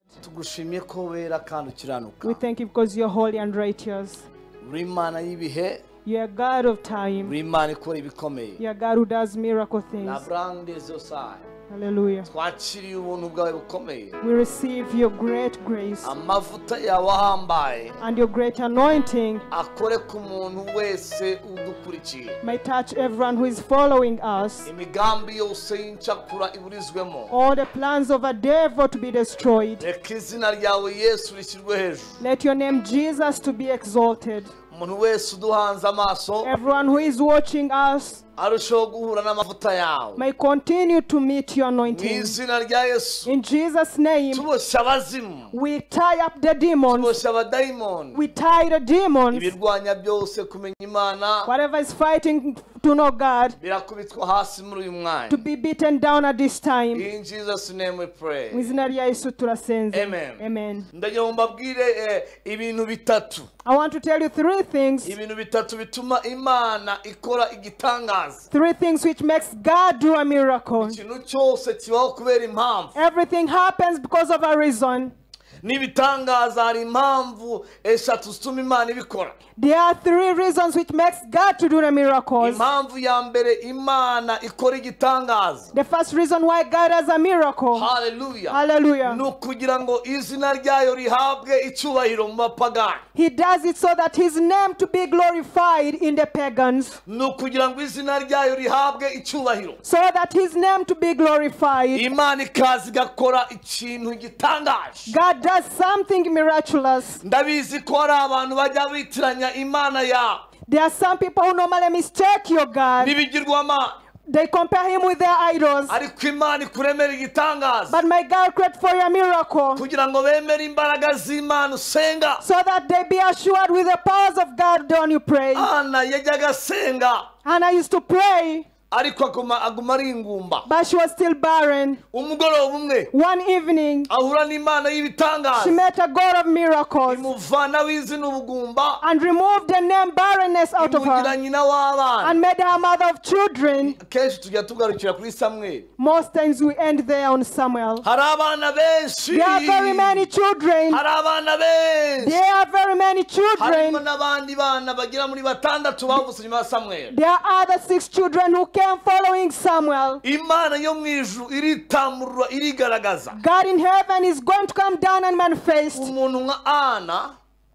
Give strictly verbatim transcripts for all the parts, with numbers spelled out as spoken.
tugushimye ko wera kandi ukiranuka. We thank you because you're holy and righteous. Uri Imana y'ibihe. You're a God of time. Uri Imana ikora ibikomeye. You're a God who does miracle things. Na brande zosai. Hallelujah. Twakiriye ubuntu bwawe bukomeye. We receive your great grace Amavuta yawe ahambaye. and your great anointing Akore ku muntu wese udukurikiye. may touch everyone who is following us. Imigambi yose y'incakura iburizwemo. All the plans of a devil to be destroyed. Reka izina ryawe Yesu rishyirwe hejuru. Let your name Jesus to be exalted. Umuntu wese uduhanze amaso. Everyone who is watching us arushaho guhura n'amavuta yawe. may continue to meet your Mu anointing. izina rya Yesu. In Jesus' name, Tuboshye abazimu. we tie up the demons. Tuboshye abadayimoni. We tie the demons. Ibirwanya byose kumenya Imana. Whatever is fighting to know God, Birakubitwa hasi muri uyu mwanya. to be beaten down at this time. In Jesus' name we pray. Mu izina rya Yesu turasenze. Amen. Amen. Ndagira ngo mbabwire eh, ibintu bitatu. I want to tell you three things. Ibintu bitatu bituma Imana ikora igitangaza. Three things which makes God do a miracle. Ikintu cyose kibaho kubera impamvu. Everything happens because of a reason. N'ibitangaza hari impamvu eshatu zituma Imana ibikora. There are three reasons which makes God to do the miracles. Impamvu ya mbere Imana ikora igitangaza. The first reason why God has a miracle. Hallelujah. Hallelujah. Ni ukugira ngo izina ryayo rihabwe icyubahiro mu bapagani. He does it so that his name to be glorified in the pagans. Ni ukugira ngo izina ryayo rihabwe icyubahiro. So that his name to be glorified. Imana ikaza igakora ikintu gitangaje. God does something miraculous. Ndabizi ko hari abantu bajya bitiranya Imana ya. There are some people who normally mistake your God. N'ibigirwamana. They compare him with their idols. Ariko Imana ikuremera igitangaza. But my God create for you a miracle. Kugira ngo bemere imbaraga z'Imana usenga. So that they be assured with the powers of God when you pray. Ana yajyaga asenga. And I used to pray. Ariko aguma aguma ari ingumba. But she was still barren. Umugoroba umwe. One evening, ahura n'Imana y'ibitangaza. she met a God of miracles. Imuvana w'izina ubugumba. And removed the name barrenness out of imugira her. nyina w'abana. And made her a mother of children. Kenshi tujya tugarukira kuri Samuel. Most times we end there on Samuel. Hari abana benshi. There are very many children. Hari abana benshi. There are very many children. Harimo n'abandi bana bagira muri batandatu bavutse nyuma ya Samuel. There are other six children who came following Samuel. Imana yo mu ijuru iritamurura irigaragaza. God in heaven is going to come down and manifest. Umuntu nka Ana.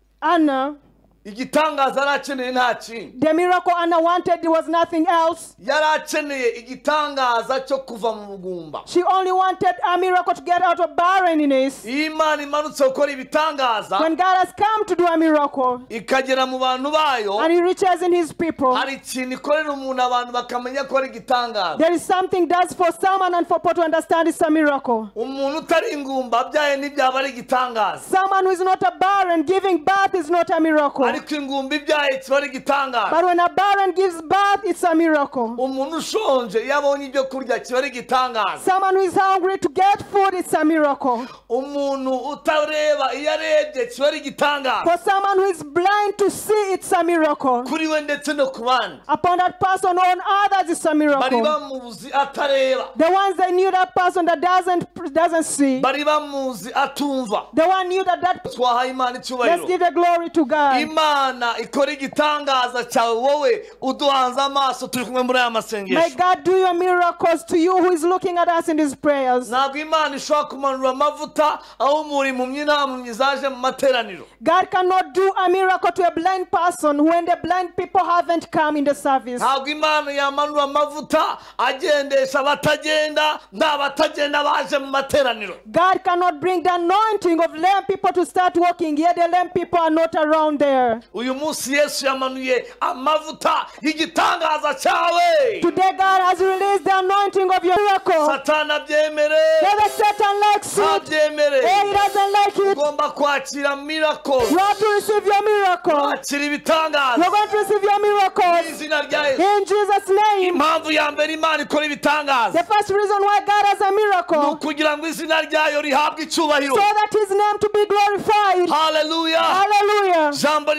Anna. Igitangaza yarakeneye nta kindi. The miracle Anna wanted was nothing else. Yarakeneye igitangaza cyo kuva mu bugumba. She only wanted a miracle to get out of barrenness. Imana imanutse gukora ibitangaza. When God has come to do a miracle, ikagera mu bantu bayo, and he reaches in his people, hari ikintu ikorera umuntu abantu bakamenya ko ari igitangaza. There is something does for someone and for people to understand it's a miracle. Umuntu utari ingumba abyaye n'ibyaba ari igitangaza. Someone who is not a barren giving birth is not a miracle. Ariko ingumba ibyaye kiba ari igitangaza. But when a barren gives birth, it's a miracle. Umuntu ushonje iyo abonye ibyo kurya kiba ari igitangaza. Someone who is hungry to get food, it's a miracle. Umuntu utareba iyo arebye kiba ari igitangaza. For someone who is blind to see, it's a miracle. Kuri we ndetse no ku bandi. Upon that person on others, it's a miracle. Bari bamuzi atareba. The ones that knew that person that doesn't doesn't see. Bari bamuzi atumva. The one knew that that. Twaha Imana icyubahiro. Let's give the glory to God. Imana ikora igitangaza cyawe wowe uduhanze amaso turi kumwe muri aya masengesho. May God do your miracles to you who is looking at us in these prayers. Ntabwo Imana ishobora kumanura amavuta aho umuri mu myina mu myizaje mu materaniro. God cannot do a miracle to a blind person when the blind people haven't come in the service. Ntabwo Imana yamanura amavuta agendesha abatagenda n'abatagenda baje mu materaniro. God cannot bring the anointing of lame people to start walking, yet the lame people are not around there. Uyu munsi Yesu yamanuye amavuta y'igitangaza cyawe. Today God has released the anointing of your miracle. Satana abyemere. Whether Satan likes it abyemere. or he doesn't like it, ugomba kwakira miracle. you have to receive your miracle. Kwakira ibitangaza. You're going to receive your miracles. Izina rya Yesu. In Jesus' name. Impamvu ya mbere Imana ikora ibitangaza. The first reason why God has a miracle, ni ukugira ngo izina ryayo rihabwe icyubahiro. so that his name to be glorified. Hallelujah. Hallelujah. Jambo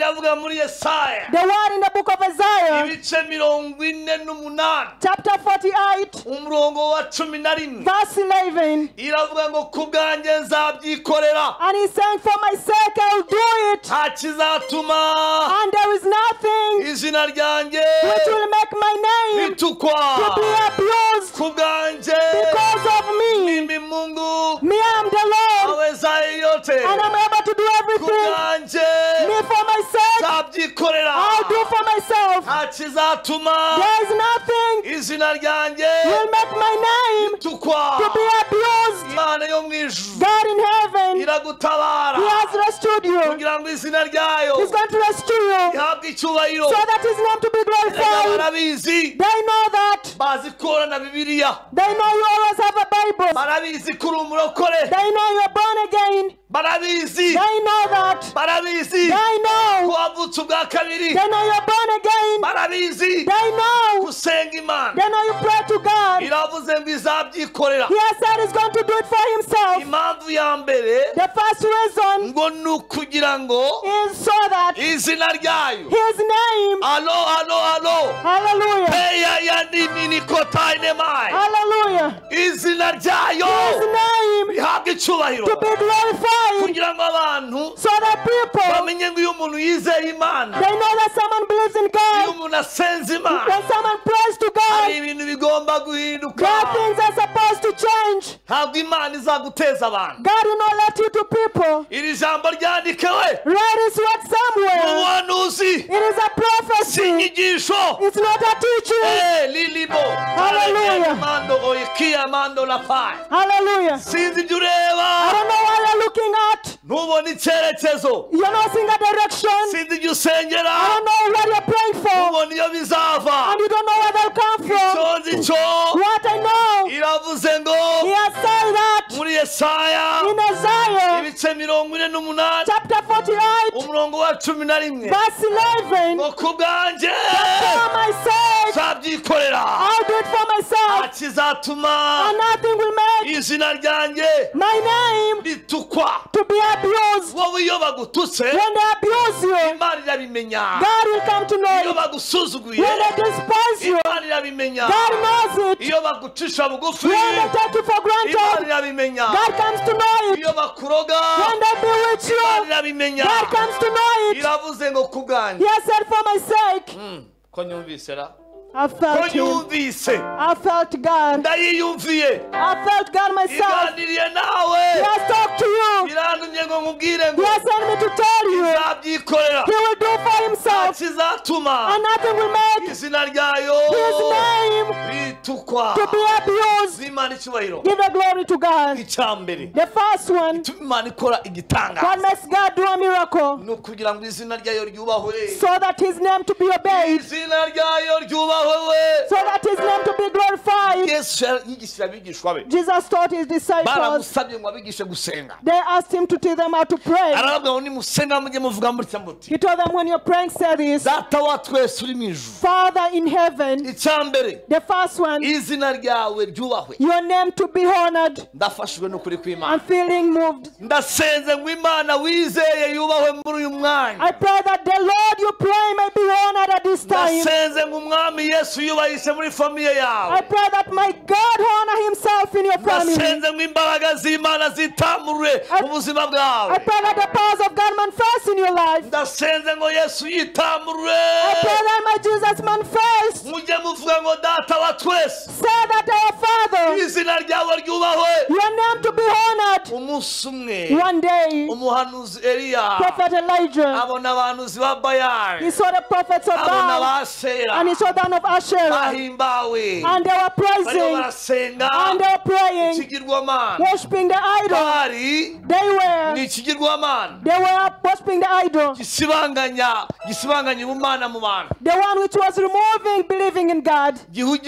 riravuga muri Yesaya The word in the book of Isaiah, ibice mirongo ine n'umunani chapter forty-eight, umurongo wa cumi na rimwe verse eleven. iravuga ngo ku bwanjye nzabyikorera And he's saying, for my sake I'll do it. nta kizatuma And there is nothing izina ryanjye which will make my name ritukwa to be abused ku bwanjye because of me. mimi Mungu Me, I'm the Lord, awezaye yote and I'm able to do ku everything. bwanjye Me, for my sake, nzabyikorera I'll do for myself. nta kizatuma There is nothing izina ryanjye will make my name ritukwa to be abused. Imana yo mu ijuru God in heaven, iragutabara He has rescued you. kugira ngo izina ryayo He's going to rescue you ihabwe icyubahiro so that His name to be Erega glorified. barabizi They know that. bazi ko na Bibiliya They know you always have a Bible. barabizi ko uri umurokore They know you're born again. barabizi They know that. barabizi They ko know. wavutse ubwa kabiri They know you're born again. barabizi They know. gusenga Imana They know you pray to God. iravuze ngo izabyikorera He has said He's going to do it for Himself. impamvu ya mbere The first reason ngo ni ukugira ngo is so that izina ryayo His name, alo alo alo hallelujah, peya ya nimini kotayinemai hallelujah, izina ryayo His name rihabwe icyubahiro to be glorified, kugira ngo abantu so that people, bamenye ngo iyo umuntu yizeye Imana they know that someone believes in iyo God. umuntu asenze Imana When someone prays to hari God, ibintu bigomba guhinduka God things are supposed to change. ntabwo Imana izaguteza abantu God will not let you to people. iri jambo ryandikewe Write this word somewhere. ubuhanuzi It is a si prophecy. inyigisho It's not a teaching. Eh, lilibo Hallelujah. mando oikia mando la pai Hallelujah. sinzi ibyo I ureba don't know what you're looking at. ntubona icyerekezo You're not seeing a direction. sinzi ibyo usengera I don't know what you're praying for. ntubona iyo bizava And you don't know where they'll come from. icyo nzi cyo What I know, iravuze ngo He has said that muri Yesaya in Isaiah ibice mirongo ine n'umunani chapter forty-eight, umurongo wa cumi na rimwe verse eleven. ngo ku bwanjye For my sake, nzabyikorera I'll do it for nta myself. kizatuma And nothing will make izina ryanjye my name ritukwa to be abused. wowe iyo bagututse When they abuse you, Imana irabimenya God will come to know iyo it. bagusuzuguye When they despise you, Imana irabimenya God knows it. iyo bagucisha bugufi When they take you for Imana granted, irabimenya God comes to know it. iyo bakuroga When they bewitch Imana you, irabimenya God comes to know it. iravuze ngo ku bwanjye He has said, for my sake, Mm, ko nyumvise ra I ko felt Him. nyumvise I felt God. ndayiyumviye I felt God myself. iganiriye nawe He has talked to you. irantumye ngo nkubwire He ngo has sent me to tell you izabyikorera He will do for Himself, kizatuma and nothing will make izina ryayo His name ritukwa to be abused. zimana icyubahiro Give the glory to God. icya mbere The first one, ituma Imana ikora what igitangaza makes God do a miracle? ni ukugira ngo izina ryayo ryubahwe So that His name to be obeyed, izina ryayo ryubahwe so that His name to be glorified. Yesu yigishije abigishwa be Jesus taught His disciples. baramusabye ngo abigishe gusenga They asked Him to teach them how to pray. arababwira ngo nimusenga mujye muvuga mutya muti He told them, when you're praying, say this: data wa twese uri mu ijuru Father in heaven. icya mbere The first one, izina ryawe ryubahwe your name to be honored. ndafashijwe n'ukuri kw'Imana I'm feeling moved. ndasenze ngo Imana wizeye yubahwe muri uyu mwanya I pray that the Lord you pray may be honored at this time. ndasenze ngo umwami Yesu yubahishe muri famiye I yawe pray that my God honor Himself in your family. ndasenze ngo imbaraga z'Imana zitamurure mu buzima I bwawe pray that the powers of God manifest in your life. ndasenze ngo Yesu yitamurure I pray that my Jesus manifest. mujye muvuga ngo data wa twese Say that our Father, izina ryawe ryubahwe your name to be honored. umunsi umwe One day, umuhanuzi Eliya Prophet Elijah, abona abahanuzi ba Bayali he saw the prophets of abona Baal, ba Shera and he saw the of Asherah, bahimbawe and they were barimo praising, barasenga and they were praying, ikigirwamana worshiping the idol. bari They ni were, ikigirwamana they were worshiping the idol, gisibanganya gisibanganya ubumana mu bantu the one which was removing believing in God, gihugisha abantu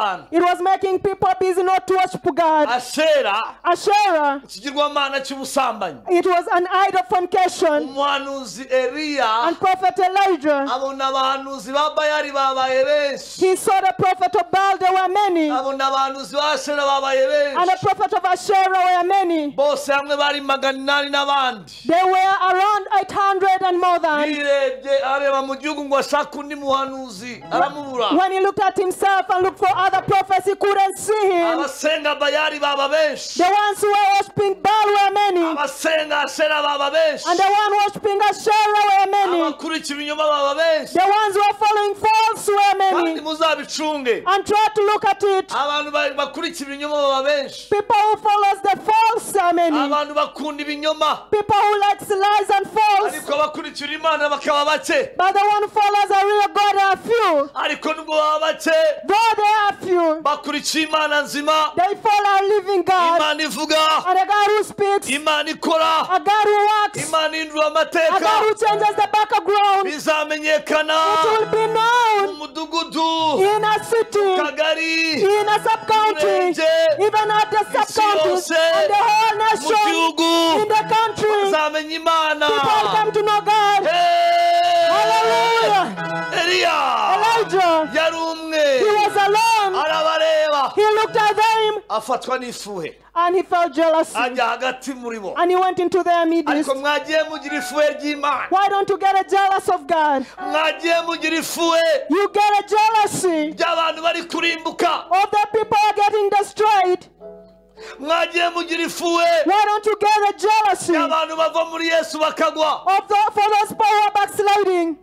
abantu. It was making people busy not to worship God. Ashera Asherah, ikigirwamana cy'ubusambanyi. it was an idol fornication. Umuhanuzi Eliya And Prophet Elijah, abona abahanuzi ba Bayali babaye benshi. he saw the prophet of Baal, there were many. abona abahanuzi ba Ashera babaye And the benshi. prophet of Asherah were many. bose hamwe bari magana inani n'abandi. They were around eight hundred and more than. yirebye areba mu gihugu ngo ashaka undi muhanuzi aramubura. When he looked at himself and looked for other prophets, he couldn't see him. abasenga Bayali baba benshi. The ones who were worshipping Baal were many. abasenga Ashera baba benshi. And the one worshipping Asherah were many. abakurikira ibinyoma baba benshi. The ones who were following false were kandi many. muzabicunge. And try to look at it. abantu ba- bakurikira ibinyoma baba benshi. People who follows the false are many. abantu bakunda ibinyoma. People who likes lies and false. ariko abakurikira Imana bakaba bake. But the one who follows a real God are few. ariko nubwo baba bake Though they are few, bakurikiye Imana nzima. they follow a living God. Imana ivuga. And a God who speaks. Imana ikora. A God who works. Imana ihindura A God amateka. who changes the background. It bizamenyekana will be known mu mudugudu, in a city, kagari, in a sub-county, even at the sub-counties, and the whole mu nation, gihugu in the country. bazamenya Imana. People come to know God. Hey! Hallelujah. Eliya Elijah, yari umwe, he was alone. arabareba, He looked at them afatwa n'ifuhe, and he felt jealousy. ajya hagati muri bo. And he went into their midst. ariko mwagiye mugira ifuhe ry'Imana, Why don't you get a jealous of God? mwagiye mugira ifuhe You get a jealousy ry'abantu bari kurimbuka, of the people are getting destroyed. mwagiye mugira ifuhe Why don't you get a jealousy of y'abantu bava muri Yesu bakagwa, the, for those people who are backsliding?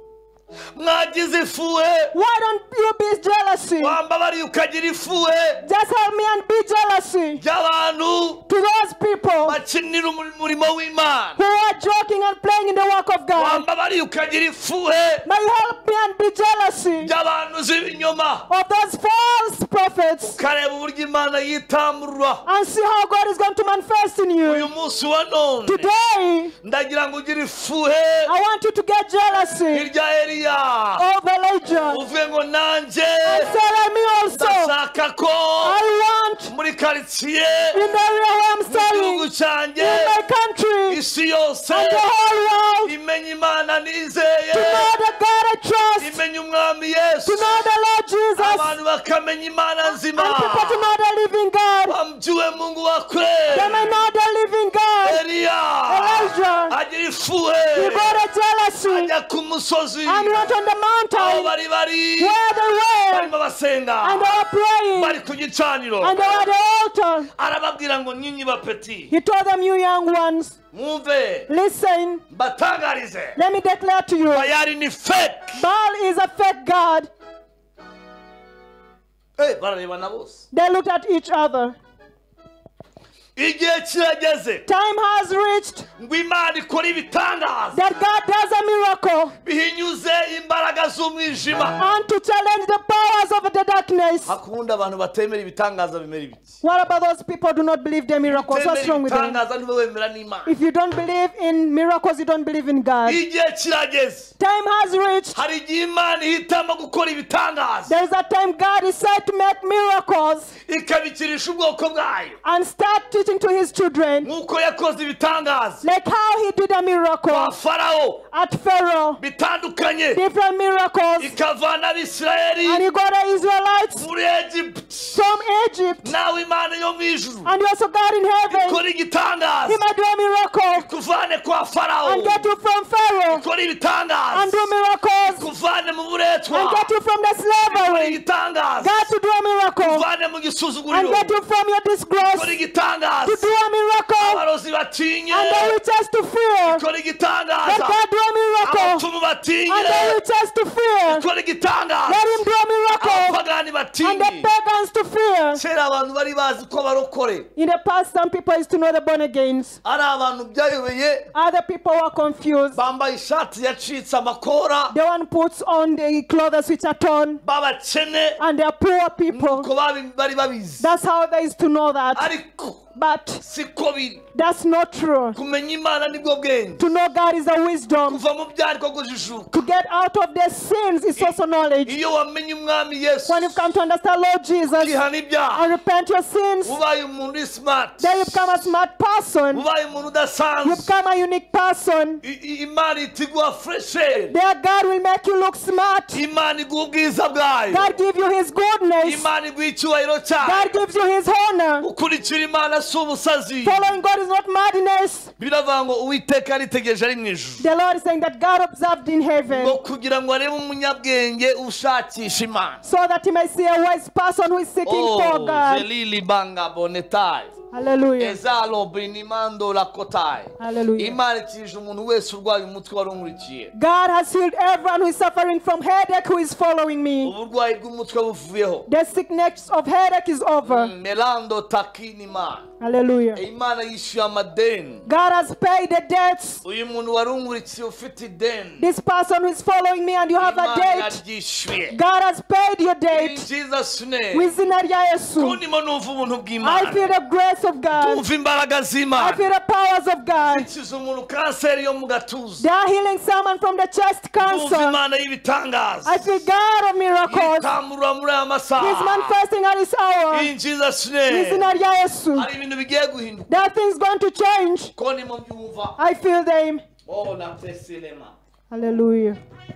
mwagize ifuhe, Why don't you be jealousy? wambabariye ukagira ifuhe Just help me and be jealousy y'abantu to those people bakinira umurimo w'Imana, who are joking and playing in the work of God. wambabariye ukagira ifuhe May you help me and be jealousy y'abantu z'ibinyoma, of those false prophets ukareba uburyo Imana yitamurura. and see how God is going to manifest in uyu you. munsi wa none Today, ndagira ngo ugire ifuhe I want you to get jealousy hirya Eliya, of Elijah. uvuge ngo nanjye And say like me also, ndashaka ko I want muri karitsiye, in the area where I'm mu gihugu studying, cyanjye, in my country, isi yose and the whole world, imenya Imana nizeye, to know the God I trust, imenya umwami Yesu, to know the Lord Jesus, abantu bakamenya Imana nzima, and people to know the living God. bamjue Mungu wa They kweli. may know the living God. Eliya Elijah, agira ifuhe, he got a jealousy ajya ku musozi and went on the aho mountain bari bari where they were, barimo basenga, and they were praying, bari ku gicaniro, and they were at the altar. arababwira ngo nyinyi bapeti He told them, you young ones, mwumve listen, mbatangarize, let me declare to you, Bayali ni fake. Baal is a fake God. Eh, bararebana bose. They looked at each other. igihe kirageze Time has reached ngo Imana ikora ibitangaza that God does a miracle bihinyuze imbaraga z'umwijima. and to challenge the powers of the darkness. Hakunda abantu batemera ibitangaza bimera ibiki. What about those people who do not believe their miracles? What's wrong with them? Ibitangaza nibo bemera n'Imana. If you don't believe in miracles, you don't believe in God. igihe kirageze Time has reached. hari igihe Imana ihitamo gukora ibitangaza There is a time God is said to make miracles ikabikirisha ubwoko bwayo, and start teaching to his children, nk'uko yakoze ibitangaza like how he did a kwa miracle Farawo at Pharaoh, bitandukanye, different miracles, ikavana Abisirayeli and he got the Israelites muri Egiputa. from Egypt, nawe Imana yo mu ijuru and also God in heaven. ikora He igitangaza, might do a miracle kuvane kwa Farawo, and get you from Pharaoh, ikora and ibitangaza, do miracles kuvane mu buretwa, and get you from the ikora slavery. igitangaza, God to do a miracle kuvane mu and gisuzuguriro, get you from your disgrace, ikora to igitangaza, do a miracle abarozi batinye, and the riches to fear. ikora Let igitangaza, God do a miracle abapfumu and batinye, the riches to fear. ikora igitangaza, Let him do a miracle abapagani and the batinye. pagans to fear. Kera abantu bari bazi ko barokore, In the past, some people used to know the born agains. ari abantu byayobeye, Other people were confused. bambaye ishati yacitse amakora, The one puts on the clothes which are torn, b'abakene, and they are poor people. nuko babi- bari babizi. That's how they used to know that. Ariko But siko biri. that's not true. Kumenya Imana nibwo bwenge. To know God is a wisdom. Kuva mu byaha niko kujijuka. To get out of their sins is also knowledge. Iyo wamenye umwami Yesu. When you come to understand Lord Jesus ukihana ibyaha. and repent your sins, Ubaye umuntu uri smart. then you become a smart person. Ubaye umuntu You udasanzwe. become a unique person. I- i- Imana itiguha fresh air. There God will make you look smart. Imana iguha ubwiza bwayo. God give you his goodness. Imana iguha icyubahiro cyayo. God gives you his honor. Ukurikira Imana si ubusazi. Following God is not madness. Biravuga ngo Uwiteka yaritegereje ari mu ijuru. The Lord is saying that God observed in heaven Ngo kugira ngo arebe umunyabwenge ushakisha Imana. so that he may see a wise person who is seeking for Oh, God. Zelili banga bonetai. Hallelujah. Ezalo binimando lakotai. Hallelujah. Imana ikirije umuntu wese urwaye umutwe wari umurikiye. God has healed everyone who is suffering from headache who is following me. Uburwayi bw'umutwe buvuyeho. The sickness of headache is over. Melando takinima. Hallelujah. Imana yishyuye amadeni. God has paid the debts. Uyu muntu wari umurikiye ufite ideni. This person who is following me and you have a Imana date, yaryishyuye. God has paid your In date. Jesus name. Mu izina rya Yesu. Kundimo numva ubuntu I bw'Imana. feel the grace of God. Umva imbaraga I z'Imana. feel the powers of God. Ikiza umuntu kanseri yo mu gatuza. They are healing someone from the chest Umva cancer. Imana y'ibitangaza. I feel God of miracles. Yitamurura muri aya He's masaha. manifesting at this hour. In Jesus Mu name. izina rya Yesu. Hari ibintu bigiye guhinduka. There are things going to change. Ko ni mu byumva. I feel them. Oh, na teselema. Hallelujah.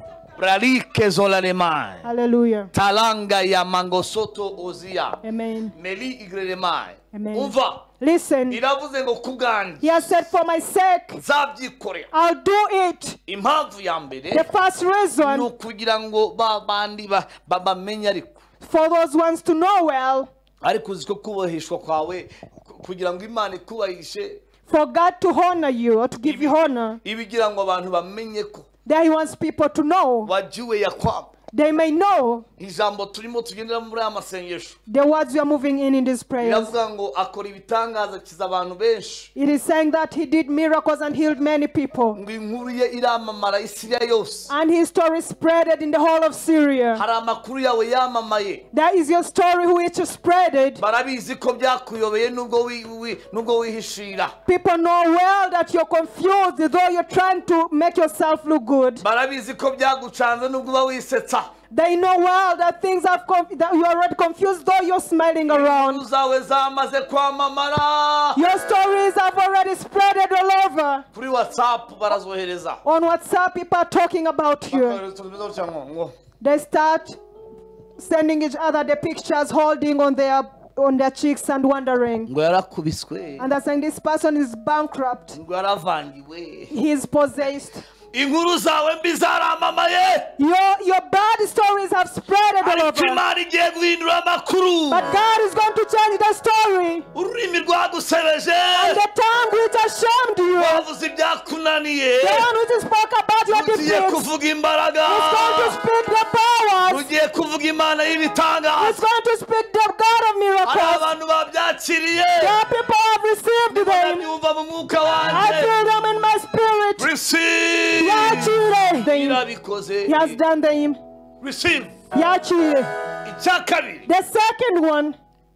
Bralike zolalema. Hallelujah. Talanga ya mangosoto ozia. Amen. Meli igrelemai. Amen. Umva. Listen, Iravuze ngo kubwanjye he has said, for my sake, nzabyikorera. I'll do it. Impamvu ya mbere The first ni reason ukugira ngo ba bandi ba- ba- bamenye ariko. for those ones to know well, Ariko uzi ko kubahishwa kwawe ku- kugira ngo Imana ikubahishe for God to honor you or to give you honor, ibigira ngo abantu bamenye ko that he wants people to know. wajiwe ya kwamba They may know ijambo turimo tugendera muri aya masengesho the words we are moving in in these prayers. biravuga ngo akora ibitangaza akiza abantu benshi It is saying that he did miracles and healed many people. ngo inkuru ye iramamara Isiriya yose. And his story spreaded in the whole of Syria. Hari amakuru yawe yamamaye. That is your story which is spreaded. Barabizi ko byakuyobeye nubwo wi- wi- nubwo wihishira. People know well that you're confused, though you're trying to make yourself look good. Barabizi ko byagucanze nubwo uba wisetsa. They know well that things have conf- that you are already confused, though you're smiling Inkuru around. zawe zamaze kwamamara. Your stories have already spreaded all over. Kuri WhatsApp barazohereza. On WhatsApp, people are talking about you. Bakohereza utuntu tumeze gutya ngo, ngo. They start sending each other the pictures, holding on their on their cheeks and wondering. Ngo yarakubiswe. And they're saying this person is bankrupt. Ngo yaravangiwe. He is possessed. Inkuru zawe mbi zaramamaye. Your your bad stories have spread all Ariko over. Imana igiye guhindura amakuru. But God is going to change the story. Ururimi rwagusebeje. And the tongue which has shamed you, Wavuze ibyakunaniye. the one which spoke about your Ugiye defeats, kuvuga imbaraga. is going to speak the powers. Ugiye kuvuga Imana y'ibitangaza. He's going to speak the God of Hari miracles. abantu babyakiriye. There are people who have received them. Ndabyumva mu mwuka I wanjye. feel them in my spirit. Receive. Yachire. Irabikoze. He has done them. Receive. Yachire. Icya kabiri The second one,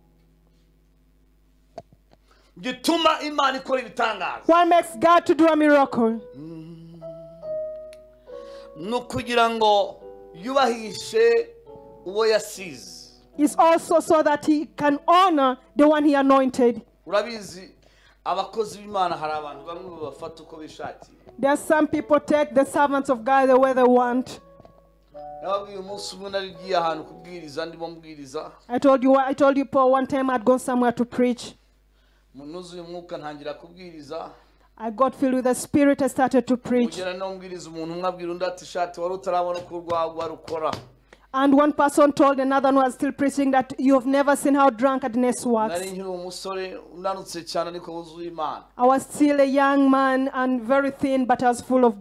gituma Imana ikora ibitangaza what makes God to do a miracle? ni ukugira ngo yubahishe uwo yasize. Is also so that he can honor the one he anointed. Urabizi abakozi b'Imana hari abantu bamwe babafata uko bishakiye. There are some people take the servants of God the way they want. Nababwiye umunsi umwe narigiye ahantu kubwiriza ndimo mbwiriza. I told you, I told you, Paul, one time I'd gone somewhere to preach. Munuzuye umwuka ntangira kubwiriza. I got filled with the Spirit. I started to preach. Ugera no mbwiriza umuntu umwe abwira undi ati shati wari utarabona uko urwagwa rukora. And one person told another one who was still preaching that you have never seen how drunkenness works. Nari nkiri umusore unanutse cyane ariko wuzuye Imana. I was still a young man and very thin, but I was full of God.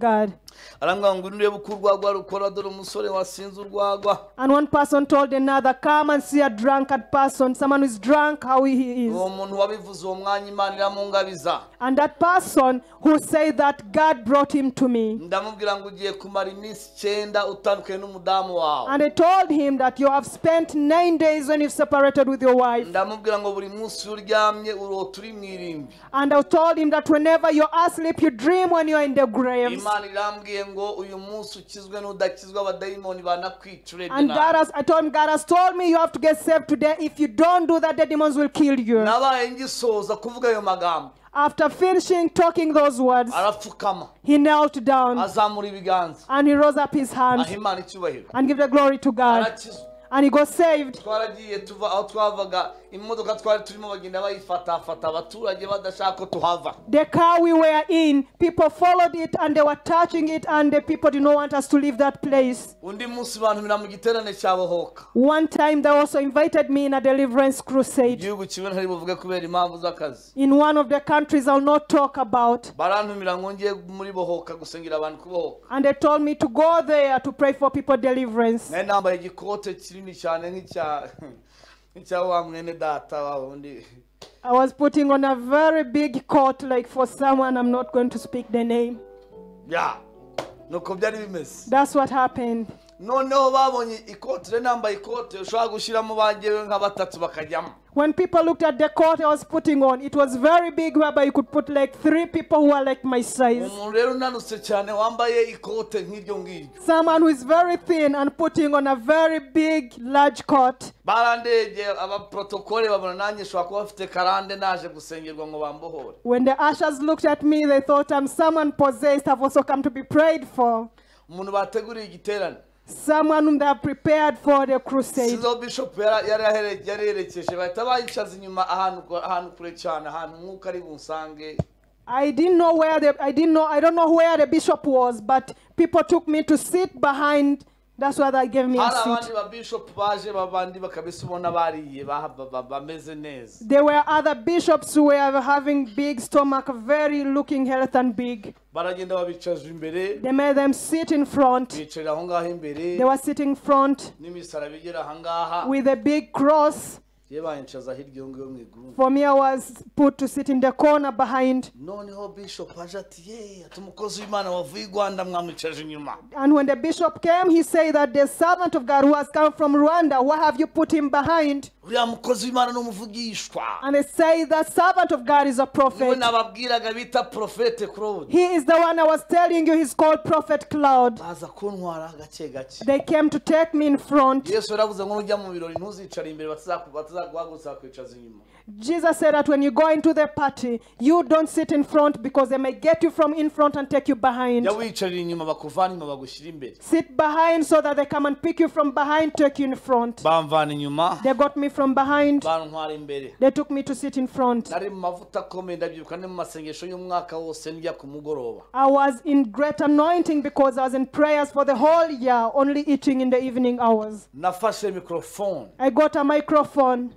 arambwira ngo urebe uko urwagwa rukora dore umusore wasinze urwagwa. And one person told another, come and see a drunkard person, someone who is drunk, how he is. uwo muntu wabivuze uwo mwanya Imana iramungabiza. And that person who said that God brought him to me. ndamubwira ngo ugiye kumara iminsi icyenda utandukanye n'umudamu wawe. And I told him that you have spent nine days when you've separated with your wife. ndamubwira ngo buri munsi uryamye urota uri mu irimbi. And I told him that whenever you're asleep, you dream when you're in the graves. Imana irambwiye ngo uyu munsi ukizwe n'udakizwa abadayimoni banakwica urebye And God nabi. has, I told him, God has told me you have to get saved today. If you don't do that, the demons will kill you. nabaye ngisoza kuvuga ayo magambo After finishing talking those words, arapfukama he knelt down azamura ibiganza and he rose up his hands aha Imana icyubahiro and gave the glory to God. arakizwa. And he got saved. twaragiye tuva aho twavaga imodoka twari turimo bagenda bayifatafata abaturage badashaka ko tuhava. The car we were in, people followed it and they were touching it, and the people did not want us to leave that place. undi munsi bantumira mu giterane cya Bohoka. One time they also invited me in a deliverance crusade igihugu kimwe ntari buvuge kubera impamvu z'akazi. in one of the countries I'll not talk about. barantumira ngo ngiye muri Bohoka gusengera abantu kubohoka. And they told me to go there to pray for people deliverance. nari nambaye igikote kinini cyane nk'icya nk'icya wa mwene data wa wundi. I was putting on a very big coat, like for someone, I'm not going to speak the name. ya nuko byari bimeze. That's what happened. noneho babonye ikote rero nambaye ikote ushobora gushyiramo bangewe nka batatu bakajyamo. When people looked at the coat I was putting on, it was very big, whereby you could put like three people who are like my size. umuntu rero unanutse cyane wambaye ikote nk'iryo ngiryo. Someone who is very thin and putting on a very big, large coat. barandege abaprotokole babona nanjye ushobora kuba bafite karande naje gusengerwa ngo bambohore. When the ushers looked at me, they thought I'm someone possessed. I've also come to be prayed for. umuntu bateguriye igiterane. Someone whom they have prepared for the crusade. sizo bishop yari yari yarerekeje bahita bayicaza inyuma ahantu ahantu kure cyane ahantu mwuka ari bunsange. I didn't know where the I didn't know I don't know where the bishop was, but people took me to sit behind. That's why they gave me a hari seat. abandi ba bishop baje babandi bakabisubona bariye bameze neza. There were other bishops who were having big stomach, very looking healthy and big. baragenda babicaje imbere. They made them sit in front. bicara aho ngaho imbere. They were sitting front n'imisara bigera aha ngaha. with a big cross. ye banyicaza hirya ngo mu iguru. For me, I was put to sit in the corner behind. noneho bishop aje ati ye ati umukozi w'Imana wavuye i Rwanda mwamwicaje inyuma. And when the bishop came, he said that the servant of God who has come from Rwanda, why have you put him behind? uriya mukozi w'Imana n'umuvugishwa. And they say that servant of God is a niwe prophet. nababwiraga bita Prophete Claude. He is the one I was telling you, he's called Prophet Cloud. baza kuntwara gake gake. They came to take me in front. yesu yaravuze ngo nujya mu birori ntuzicare imbere batazaguhagurutsa bakwicaza inyuma. Jesus said that when you go into the party, you don't sit in front because they may get you from in front and take you behind. jya wicarira inyuma bakuvana inyuma bagushyira imbere. Sit behind so that they come and pick you from behind, take you in front. bamvana inyuma They got me from behind. bantwara imbere. They took me to sit in front. nari mu mavuta akomeye ndabyibuka ni mu masengesho y'umwaka wose njya ku mugoroba. I was in great anointing because I was in prayers for the whole year, only eating in the evening hours. nafashe microphone I got a microphone.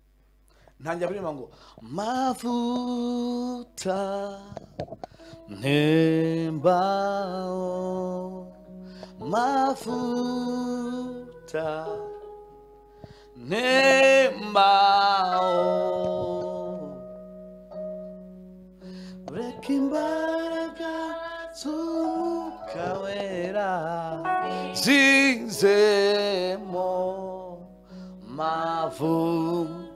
ntangira kuririmba ngo mavuta ntembaho mavuta ntembaho reka imbaraga z'umwuka wera zinzemo mavuta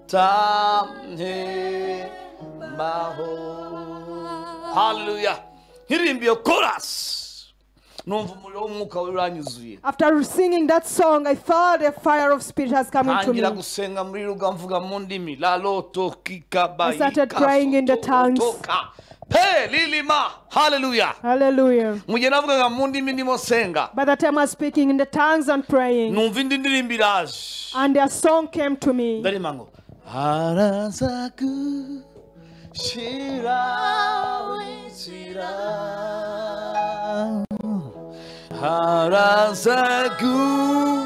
hallelujah. Hirimbi yo chorus. Numva umuriro w'umwuka uranyuzuye. After singing that song, I felt the fire of spirit has come into Ntangira me. gusenga muri ruga mvuga mu ndimi la loto kikabayi. I started praying in the tongues. Hey lilima hallelujah. Hallelujah. Mujye navuga mu ndimi ndimo senga. By the time I was speaking in the tongues and praying, Numva indi ndirimbo iraje. and a song came to me. Ndarima ngo arazagu shirawe shira arazagu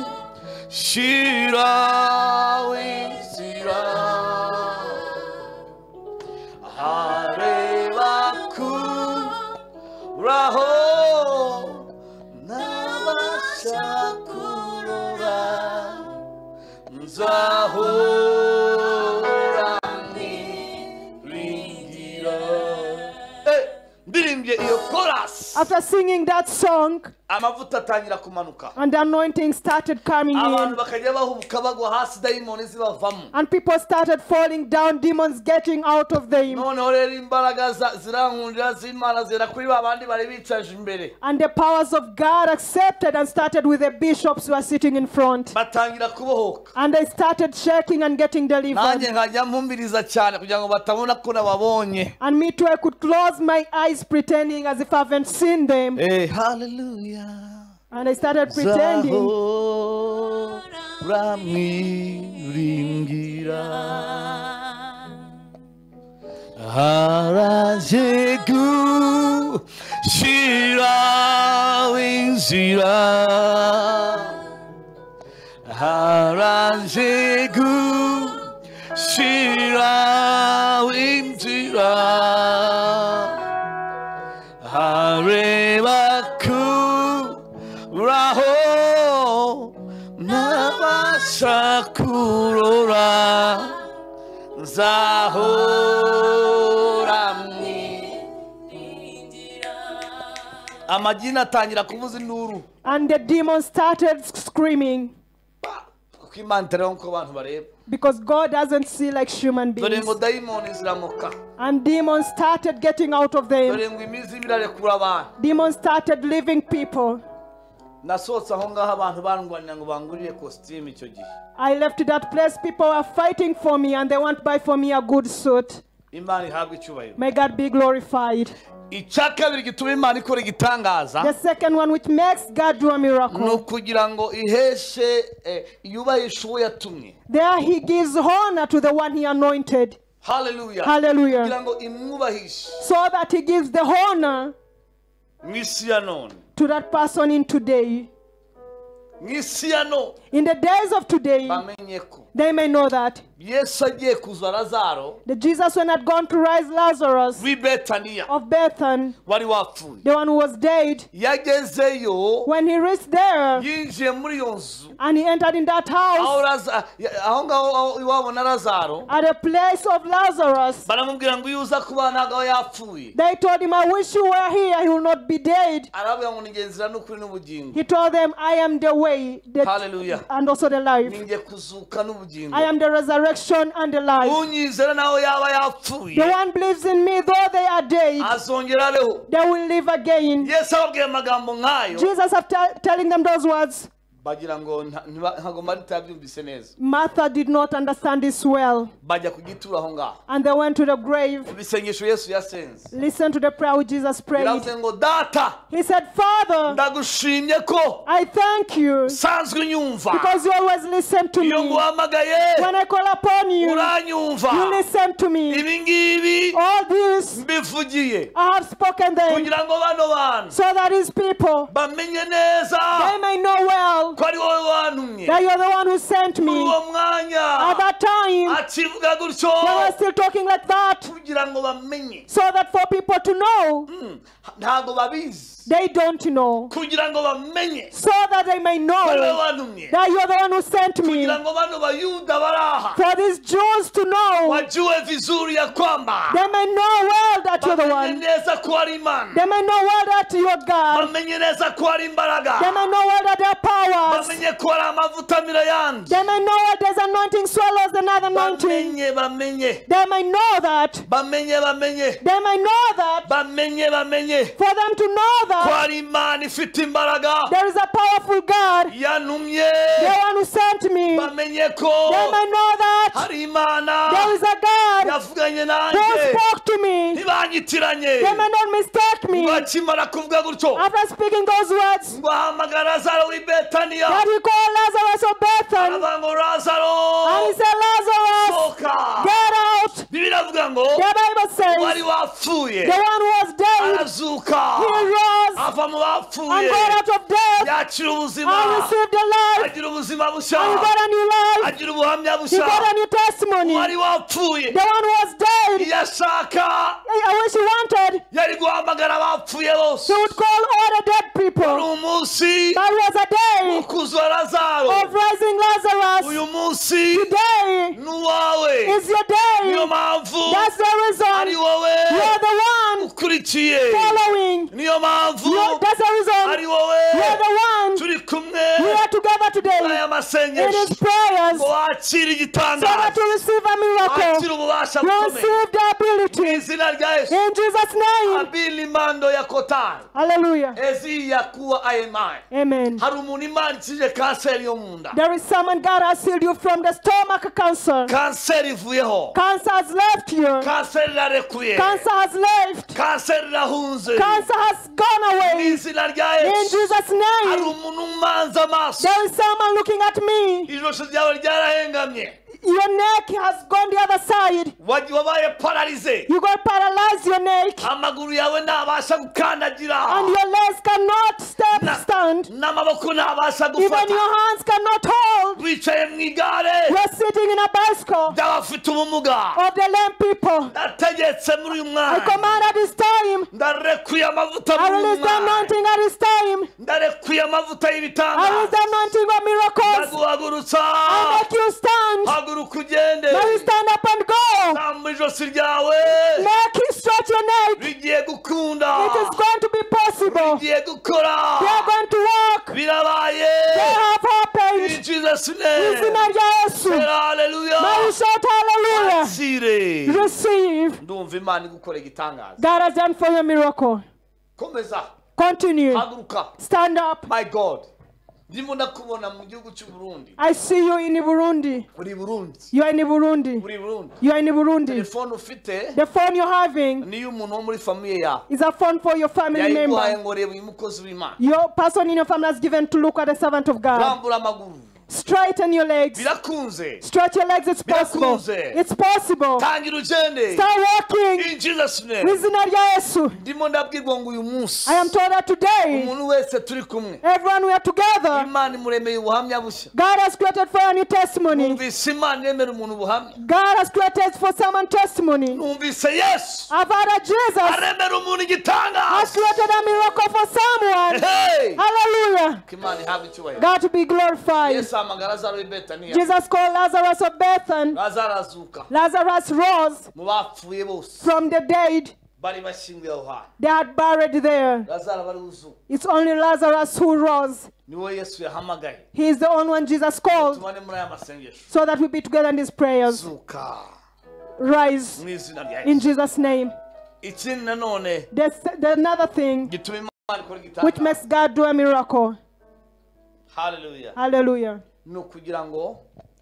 shirawe shira areba ku raho ndirimbye iyo chorus After singing that song, amavuta atangira kumanuka and the anointing started coming abantu in, bakajya bahubuka bagwa hasi dayimoni zibavamo and people started falling down, demons getting out of them. noneho rero imbaraga za- zirankundira z'Imana zera kuri ba bandi bari bicaje imbere And the powers of God accepted and started with the bishops who were sitting in front. batangira kubohoka And they started shaking and getting nanjye delivered. nkajya mpumbiriza cyane kugira ngo batabona ko nababonye. And me too, I could close my eyes pretending as if I haven't seen them. Eh, hallelujah. And I started pretending. Zahora mwiringira haraje gushira inzira haraje gushira inzira hareba kuraho nabasha kurora nzahora mwiringira amagini atangira kuvuza induru And the demons started screaming. kuko Imana itari nko abantu bareba Because God doesn't see like human dore beings. ngo dayimoni ziramuka And demons started getting out of them. dore ngo imizi irarekura abantu Demons started leaving people. nasohotse aho ngaho abantu barangwanira ngo bangurire costume icyo gihe I left that place. People were fighting for me and they want to buy for me a good suit. Imana ihabwe icyubahiro. May God be glorified. icya kabiri gituma Imana ikora igitangaza The second one which makes God do a ni miracle. ukugira ngo iheshe eh, yubahishe uwo yatumye. There he gives honor to the one he anointed. Hallelujah. Hallelujah. kugira ngo imwubahishe So that he gives the honor mu isi ya none to that person in today. mu isi ya none In the days of today, bamenye ko they may know that Yesu agiye kuza Lazaro the Jesus when had gone to rise Lazarus w'i Betaniya of Bethany, wari wapfuye the one who was dead, yagezeyo when he reached there yinjiye muri iyo nzu and he entered in that aho house Laza- aho ngaho aho iwabo na Lazaro at the place of Lazarus, baramubwira ngo iyo uza kuba ntabwo aba yapfuye they told him, I wish you were here, he will not be dead. arabwira ngo ni inzira n'ukuri n'ubugingo He told them, I am the way, the Hallelujah. and also the life. ninjye kuzuka n'ubugingo I am the resurrection and the life. unyizera naho yaba yapfuye The one believes in me, though they are dead, azongera abeho. they will live again. Yesu ababwiye amagambo nk'ayo Jesus, after telling them those words, bagira ngo nta- ntiba- ntabwo mari tabyumvise neza Martha did not understand this well. bajya kugitura aho ngaho And they went to the grave. ibisengesho Yesu yasenze Listen to the prayer which Jesus prayed. biravuze ngo data He said, Father, ndagushimye ko I thank you sanzwe unyumva because you always listen to iyo me. nguhamagaye When I call upon you, uranyumva you listen to me. ibi ngibi All this mbivugiye I have spoken them kugira ngo bano bantu so that his people, bamenye neza they may know well ko ari wowe wantumye that you are the one who sent muri me. uwo mwanya At that time, akivuga gutyo they were still talking like that kugira ngo bamenye so that for people to know, Mm, ntabwo babizi they don't know. kugira ngo bamenye So that they may ko ari wowe know wantumye that you are the one who sent me. kugira ngo bano bayuda bari aha For these Jews to know, wajue vizuri ya kwamba they may know well that you're the bamenye one. neza ko ari Imana They may know well that you're God. bamenye neza ko ari imbaraga They may know well that there are powers. bamenye ko ari amavuta amira yandi They may know that there's anointing swallows another anointing. bamenye bamenye They may know that. bamenye bamenye They may know that. bamenye bamenye For them to know ko that ari Imana ifite imbaraga there is a powerful God, yantumye the one who sent me. bamenye ko They may know that hari Imana there is a God yavuganye who nanjye spoke to me. ntibanyitiranye They may not mistake me. ngo akimara kuvuga gutyo After speaking those words, ngo ahamagara Lazaro w'i Betaniya that he called Lazarus of Bethany, aravuga ngo Lazaro and he said, Lazarus, sohoka get out. Bibiliya iravuga ngo The Bible wari says, wapfuye the one who was dead, arazuka he rose ava mu and bapfuye got out of death yakira ubuzima and received the life, agira ubuzima bushya and he got a new life, agira ubuhamya he bushya got a new testimony. wari wapfuye The one who was dead, iyo ashaka I I wish he wanted, yari guhamagara abapfuye bose he would call all the dead wari people. umunsi That was a day ukuzwa Lazaro of rising Lazarus. uyu munsi Today ni uwawe is your niyo day. mpamvu That's the ari reason wowe you're the one ukurikiye dukurikiye following. niyo mpamvu You, that's the reason ari wowe we are the ones. turi kumwe We are together today aya in masengesho His prayers ngo wakire so that igitangaza you receive a miracle. wakire ububasha You bukomeye receive the mu ability izina rya Yesu in Jesus' name. abili mando ya kotari Hallelujah. ezi ya kuwa ayemaye Amen. hari umuntu imana ikije kanseri yo mu nda There is someone God has healed you from the stomach cancer. kanseri ivuyeho Cancer has left you. kanseri irarekuye Cancer has left. kanseri irahunze Cancer has gone mu away. izina rya In Yesu Jesus' hari name. umuntu umanza amaso There is someone looking at me. ijosi ryawe ryarahengamye Your neck has gone the other side. Waji- wabaye pararize You got paralyzed your neck. amaguru yawe ntabasha gukandagira And your legs cannot step, Na- stand. n'amaboko ntabasha Even gufata your hands cannot hold. wicaye mu igare You are sitting in a bicycle ry'abafite ubumuga of the lame people. ndategetse muri uyu I mwanya command at this time. ndarekuye amavuta I muri uyu release the mwanya anointing at this time. ndarekuye amavuta I release y'ibitangaza the anointing of miracles. ndaguhagurutsa I make you stand. haguruka ugende Now you stand up and go. zamba ijosi ryawe Make you stretch your neck. bigiye gukunda It is going to be possible. bigiye gukora They are going to walk. birabaye They have in happened. Jesus In name izina rya Yesu. haleluya Now you shout hallelujah. Sire Receive. ndumva imana igukora igitangaza God has done for you a miracle. komeza Continue. haguruka Stand up. my God ndimo ndakubona mu gihugu cy'u Burundi I see you in Burundi. uri Burundi You are in Burundi. uri Burundi You are in Burundi. telefone ufite The phone you're having niyo umuntu wo muri famiye yawe is a phone for your family yayiguhaye member. ngo reba uyu mukozi w'Imana Your person in your family has given to look at the servant of God. rambura amaguru Straighten your legs. birakunze Stretch your legs. It's possible. Birakunze. It's possible. tangira ugende Start walking. in Jesus In name izina rya Yesu. ndimo ndabwirwa ngo uyu munsi I am told that today, umuntu wese turi kumwe everyone we are together, Imana imuremeye ubuhamya bushya God has created for a new testimony. numvise Imana iremera umuntu ubuhamya God has created for someone testimony. numvise Yesu I've heard that Jesus aremera umuntu has igitangaza created a miracle for someone. hey Hallelujah. ko Imana ihabwa icyubahiro God to be glorified. Yesu ahamagara Lazaro w'i Betaniya Jesus called Lazarus of Bethany. Lazaro azuka Lazarus rose mu bapfuye bose from the dead. bari bashyinguye aho hantu They had buried there. Lazaro bari uzuka It's only Lazarus who rose. niwe Yesu yahamagaye He is the only one Jesus called tumane muri aya masengesho so that we be together in these prayers. zuka Rise mu izina rya in Yesu Jesus' name. ikindi nanone There's, there's another thing gituma Imana ikora which igitangaza makes God do a miracle. haleluya Hallelujah. ni ukugira ngo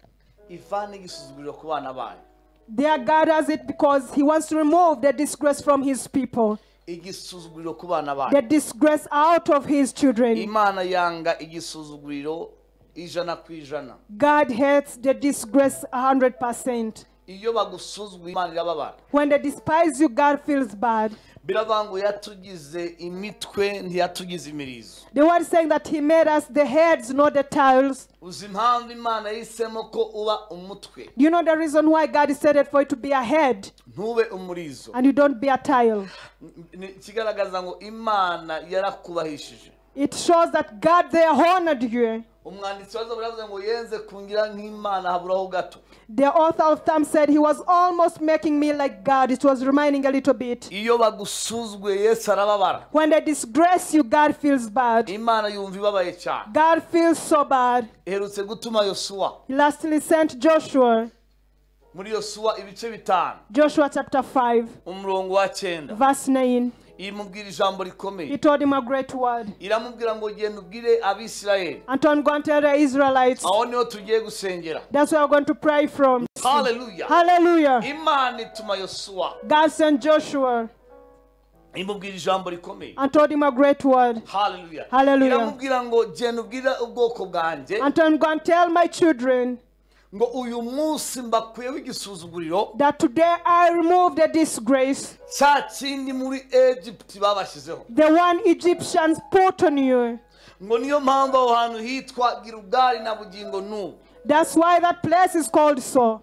ivane igisuzuguriro ku bana bayo There God does it because He wants to remove the disgrace from His people, igisuzuguriro ku bana bayo the disgrace out of His children. Imana yanga igisuzuguriro ijana ku ijana God hates the disgrace a hundred percent. iyo bagusuzugura Imana irababara When they despise you, God feels bad. biravuga ngo yatugize imitwe ntiyatugize imirizo The word is saying that He made us the heads, not the tails. uzi impamvu Imana yahisemo ko uba umutwe Do you know the reason why God decided for you to be a head ntube umurizo and you don't be a tail? Ni- kigaragaza ngo Imana yarakubahishije It shows that God there honored you. umwanditsi wa Zaburi yavuze ngo yenze kungira nk'Imana haburaho gato The author of Psalm said he was almost making me like God. It was reminding a little bit. iyo bagusuzguye Yesu arababara When they disgrace you, God feels bad. Imana yumva ibabaye cyane God feels so bad. iherutse gutuma Yosuwa He lastly sent Joshua, muri Yosuwa ibice bitanu Joshua chapter five, umurongo wa cyenda verse nine. imubwira ijambo He rikomeye told him a great word. iramubwira ngo genda ubwire Abisirayeli Anton, go and tell the Israelites. aho niho tugiye gusengera That's where we're going to pray from. haleluya Hallelujah. Imana ituma Yosuwa God sent Joshua imubwira ijambo rikomeye and told him a great word. haleluya Hallelujah. iramubwira ngo genda ubwire ubwoko bwanjye Anton, go and tell my children ngo uyu munsi mbakuyeho igisuzuguriro that today I remove the disgrace, cya kindi muri Egypt babashyizeho the one Egyptians put on you. ngo niyo mpamvu aho hantu hitwa Gilugali na bugingo n'ubu That's why that place is called so.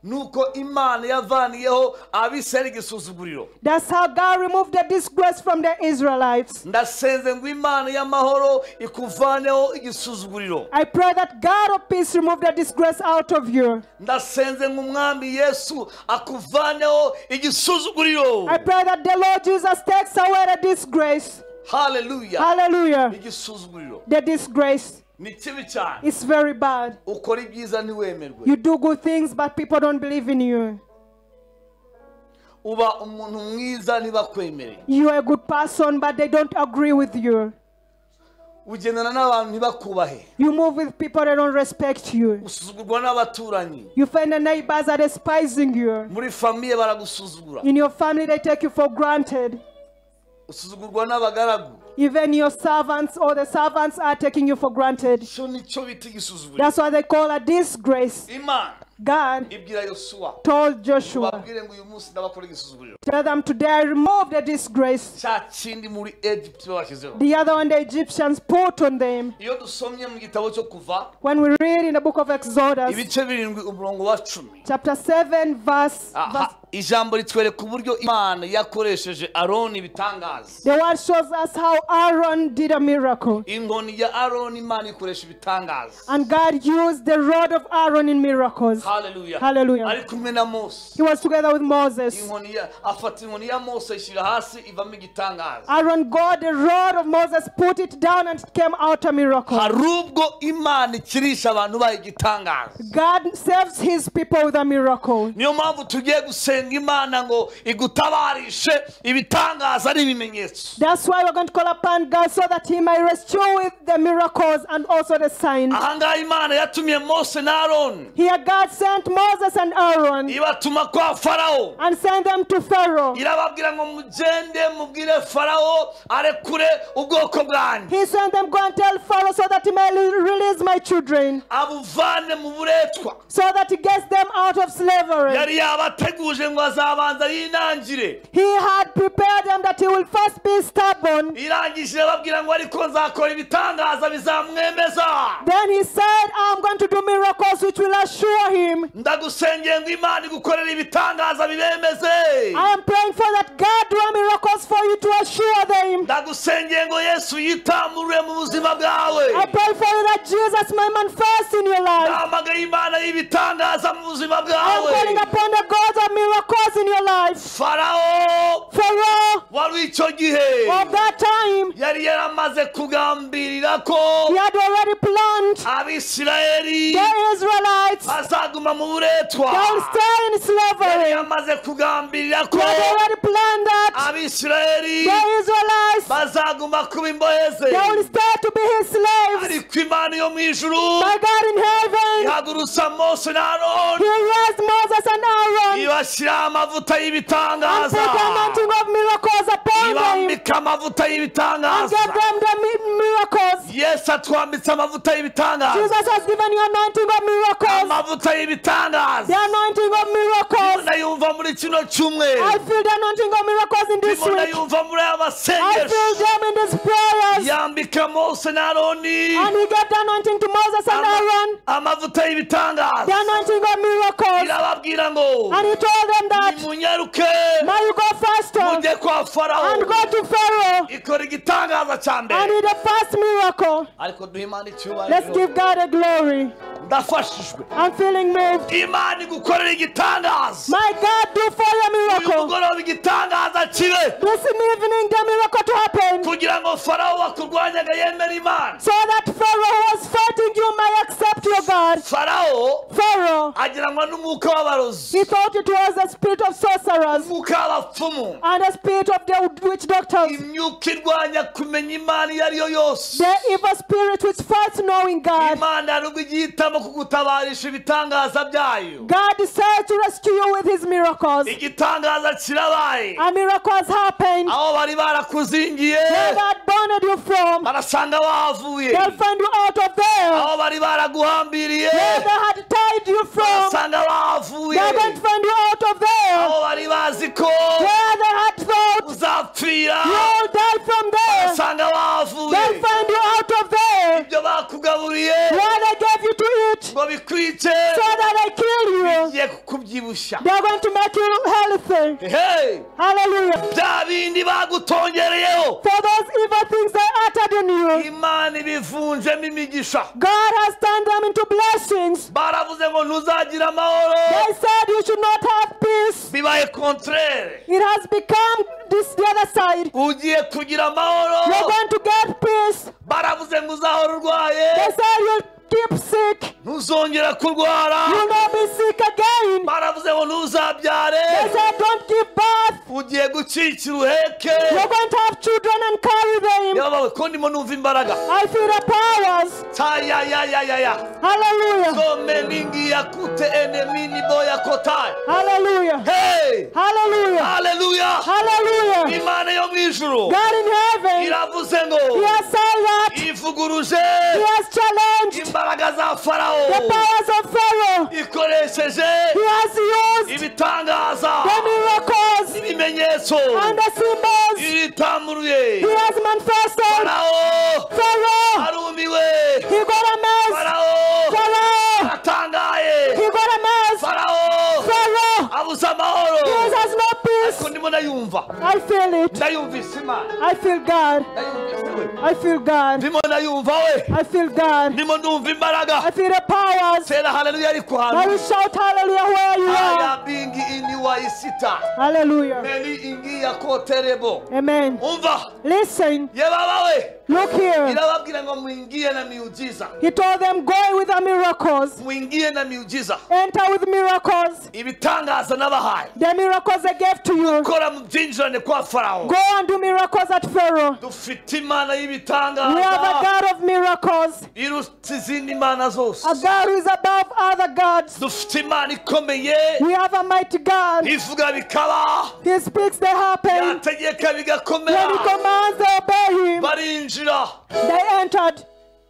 nuko Imana yavaniyeho abisirayeli igisuzuguriro. That's how God removed the disgrace from the Israelites. Ndasenze ngo Imana y'amahoro ikuvaneho igisuzuguriro. I pray that God of peace remove the disgrace out of you. Ndasenze ngo Umwami Yesu akuvaneho igisuzuguriro. I pray that the Lord Jesus takes away the disgrace. Hallelujah. Hallelujah. Igisuzuguriro The disgrace ni kibi cyane. is very bad. Ukora ibyiza ntiwemerwe. You do good things, but people don't believe in you. Uba umuntu mwiza ntibakwemereye. You are a good person, but they don't agree with you. Ugendana n'abantu ntibakubahe. You move with people that don't respect you. Usuzugurwa n'abaturanyi. You find the neighbors are despising you. Muri famiye baragusuzugura. In your family, they take you for granted. Usuzugurwa n'abagaragu. Even your servants or the servants are taking you for granted. Cyo nicyo bita igisuzuguriro. That's why they call a disgrace. Imana God ibwira Yosuwa told Joshua, babwire ngo uyu munsi ndabakora igisuzuguriro. tell them today I remove the disgrace. Cya kindi muri Egypt babashyizeho. The other one the Egyptians put on them. Iyo dusomye mu gitabo cyo kuva When we read in the book of Exodus, ibice birindwi umurongo wa cumi. chapter seven, verse, Aha, verse ijambo ritwereka uburyo Imana yakoresheje Aroni ibitangaza. the word shows us how Aaron did a miracle. Inkoni ya Aroni Imana ikoresha ibitangaza. And God used the rod of Aaron in miracles. Hallelujah. Hallelujah. Ari kumwe na Mose. He was together with Moses. Inkoni ya afata inkoni ya Mose ishyira hasi ivamo igitangaza. Aaron got the rod of Moses, put it down, and it came out a miracle. Hari ubwo Imana ikirisha abantu bayo igitangaza. God saves his people with a miracle. Niyo mpamvu tugiye gusenga Imana ngo igutabarishe ibitangaza n'ibimenyetso. That's why we're going to call upon God so that he may rescue with the miracles and also the signs. Ahangaha Imana yatumye Mose na Aroni Here God sent Moses and Aaron ibatuma kwa Farawo. and sent them to Pharaoh. Irababwira ngo mugende mubwire Farawo arekure ubwoko bwanjye. He sent them, go and tell Pharaoh so that he may release my children, Abuvane mu buretwa. so that he gets them out of slavery. Yari yabateguje ngo azabanza yinangire. He had prepared them that he will first be stubborn. Irangije babwira ngo ariko nzakora ibitangaza bizamwemeza. Then he said, I'm going to do miracles which will assure him. Ndagusengeye ngo Imana igukorere ibitangaza bibemeze. I am praying for that God do miracles for you to assure them. Ndagusengeye ngo Yesu yitamurure mu buzima bwawe. I pray for you that Jesus may manifest in your life. Ndamagaye Imana y'ibitangaza mu buzima I am bwawe. calling upon the God of miracles in your life. Farawo Pharaoh wari icyo gihe of that time, yari yaramaze kugambirira ko he had already planned Abisirayeli the Israelites, bazaguma mu buretwa. they will stay in Yari slavery. yamaze kugambirira ko He had already planned that Abisirayeli the Israelites, bazaguma kuba imbohe ze. they will stay to be his slaves. Ariko Imana yo mu ijuru My God in heaven, ihagurutsa Mose na he Aroni raised Moses and Aaron ibashyiraho amavuta and y'ibitangaza. put the anointing of miracles upon them and Ibambika amavuta y'ibitangaza. gave them the mi- miracles. Yesu atwambitse amavuta y'ibitangaza. Jesus has given you anointing of miracles. Amavuta y'ibitangaza. The anointing of miracles. Ndayumva muri kino cyumweru. I feel the anointing of miracles in this Ndimo week. ndayumva muri aya I masengesho. feel them in these prayers. Yambika Mose na Aroni And he gave the anointing to Moses and Aaron. amavuta The y'ibitangaza. anointing of miracles. Irababwira ngo And he told them that, nimunyaruke now you go faster mujye kwa and Farawo. go to Pharaoh Ikora igitangaza cya and mbere. do the first miracle. Ariko duhe Imana Let's icyubahiro. give God a glory. Ndafashijwe. I'm feeling moved. Imana igukorera igitangaza. My God, do for your Uyu miracle. mugoroba igitangaza kibe. This evening, the miracle to happen, Kugira ngo Farawo wakurwanyaga yemere Imana. so that Pharaoh who was fighting you may accept your God. Farawo Pharaoh, agiranwa n'umwuka w'abarozi. he thought it was the spirit of sorcerers Umwuka w'abapfumu. and the spirit of the witch doctors, Imyuka irwanya kumenya Imana iyo ari yo yose. the evil spirit which fights knowing God. Imana nubwo igihitamo kugutabarisha ibitangaza byayo. God decides to rescue you with his miracles. Igitangaza kirabaye. A miracle has happened. Aho bari barakuzingiye Where God bonded you from, barasanga wahavuye. they'll find you out of there. Aho bari baraguhambiriye Where they had tied you from, barasanga wahavuye. they're going to find you out of there. Aho bari bazi ko Where they had thought uzapfira you'll die from there, barasanga wahavuye. they'll find you out of there. Ibyo bakugaburiye Where they gave you to eat, ngo bikwice so that they kill you. bigiye kukubyibushya. mushya. They are going to make you healthy. Hey, Hallelujah. bya bindi bagutongereyeho For those evil things they uttered in you, Imana ibivunjemo imigisha. God has turned them into blessings. Baravuze ngo ntuzagira amahoro, They said you should not have peace. bibaye contraire. It has become this the other side. Ugiye kugira amahoro, You're going to get peace. baravuze ngo uzahora urwaye, They said you'll keep sick. ntuzongera kurwara. You'll not be sick again. Baravuze ngo They ntuzabyare, said don't give birth. ugiye gucikira uheke. You're going to have children and carry them. Yabawe ko ndimo numva imbaraga. I feel the powers. Taya ya ya ya ya. Hallelujah. Some mingi ya kute enemini boya kotai. Hallelujah. Hey! Hallelujah. Hallelujah! Hallelujah. Imana yo mu ijuru God in heaven, iravuze ngo He has said that. ivuguruje He has challenged imbaraga za Farawo, the powers of Pharaoh. ikoresheje He has used ibitangaza the miracles ibimenyetso and the symbols. iritamuruye. He has manifested. Farawo Pharaoh, arumiwe. he got a mess. Farawo Pharaoh, atangaye. he got a mess. Farawo Pharaoh, abuze amahoro. he has no peace. Ko ndimo ndayumva, I feel it. ndayumvise Imana, I feel God. ndayumvise we, I feel God. ndimo ndayumva we, I feel God. ndimo ndumva imbaraga. I feel the powers. Tera haleluya ariko I hano will shout hallelujah where you are. aya bingi ini wa isita Hallelujah. meli ingi ya koterebo. Amen. Umva Listen, ye baba we, look here. irababwira ngo mwingie na miujiza, He told them, go with the miracles. mwingie na miujiza, Enter with miracles. ibitangaza n'abahaye, The miracles they gave to you. kora mu byinjirane kwa Farawo. Go and do miracles at Pharaoh. Dufite Imana We have a y'ibitangaza God of miracles. iruta izindi mana zose. A God who is above other gods. Dufite Imana ikomeye We have a mighty God. ivuga bikaba, He speaks, they happen. yategeka When bigakomera. He commands, they obey Him. Barinjira, They entered.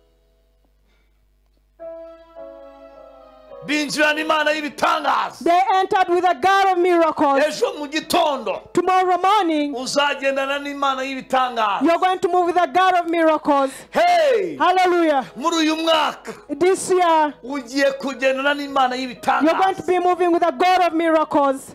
binjirana Imana y'ibitangaza. They entered with a God of miracles. Ejo mu gitondo Tomorrow morning, uzagendana n'Imana y'ibitangaza. you're going to move with a God of miracles. Hey, Hallelujah. muri uyu mwaka This year, ugiye kugendana n'Imana you're going to y'ibitangaza. be moving with a God of miracles.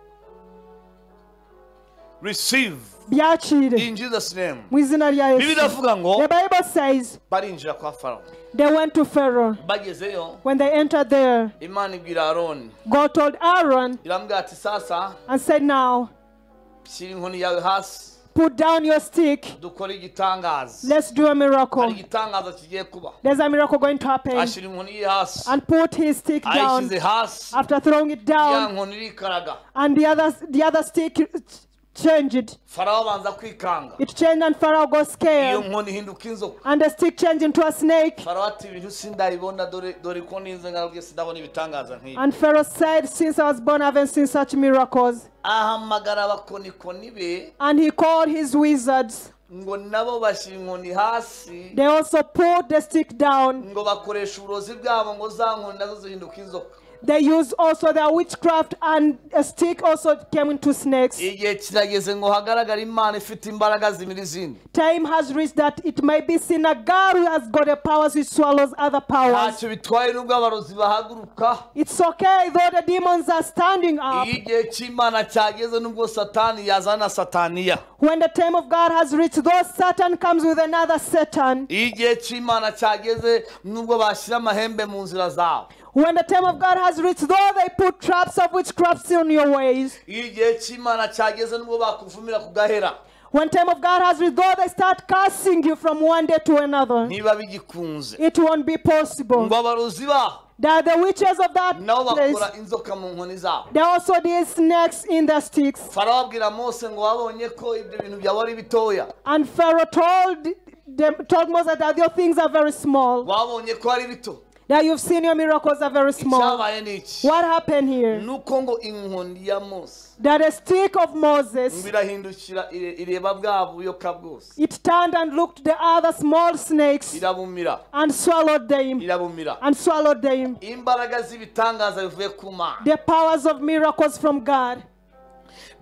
Receive Byakire. in Jesus name. Mu izina rya Bibiliya Yesu. iravuga ngo The Bible says barinjira kwa Farawo. they went to Pharaoh. Bagezeyo When they entered there, Imana ibwira Aroni, God told Aaron iramubwira ati sasa and said, now, shyira inkoni yawe hasi put down your stick. dukore igitangaza. Let's do a Hari miracle. igitangaza kigiye kuba. There's a miracle going to happen. Ashyira inkoni ye hasi, And put his stick down. ayishyize hasi, After throwing it ya down, nkoni irikaraga. and the other, the other stick changed. Farawo abanza kwikanga, It changed and Pharaoh got iyo scared. nkoni ihinduka inzoka. And the stick changed into a snake. Farawo ati ibintu sindabibona, dore dore ko ninze ngarubye sindabona ibitangaza nk'ibi. And Pharaoh said, since I was born, I haven't seen such miracles. Ahamagara abakonikoni be And he called his wizards. ngo nabo bashyira inkoni hasi, They also put the stick down. ngo bakoresha uburozi bwabo ngo za nkoni nazo zihinduka inzoka. They used also their witchcraft, and a stick also came into snakes. Igihe kirageze ngo hagaragare Imana ifite imbaraga zimira izindi. Time has reached that it may be seen a God who has got a power which swallows other powers. Ntacyo bitwaye nubwo abarozi bahaguruka. It's okay though the demons are standing up. Iyo igihe cy'Imana cyageze nubwo Satani yazana Sataniya. When the time of God has reached, though Satan comes with another Satan. Iyo igihe cy'Imana cyageze nubwo bashyira amahembe mu nzira zawe. When the time of God has reached, though they put traps of witchcraft on your ways. Iyo igihe cy'Imana cyageze nubwo bakuvumira ku gahera. When time of God has reached, though they start cursing you from one day to another, Niba bigikunze it won't be possible. ngo abarozi baho That the witches of that nabo place, bakora inzoka mu nkoni zabo. they also did snakes in their sticks. Farawo abwira Mose ngo wabonye ko ibyo bintu byawe ari bitoya, And Pharaoh told them, told Moses that your things are very small. wabonye ko ari bito. That you've seen your miracles are very small. Icyabaye ni iki? What happened here? Nuko ngo inkoni ya Mose That a stick of Moses, ngo irahindukira ire- ireba bwa buyoka bwose, it turned and looked the other small snakes irabumira and swallowed them. irabumira. And swallowed them. Imbaraga z'ibitangaza bivuye ku Mana, The powers of miracles from God.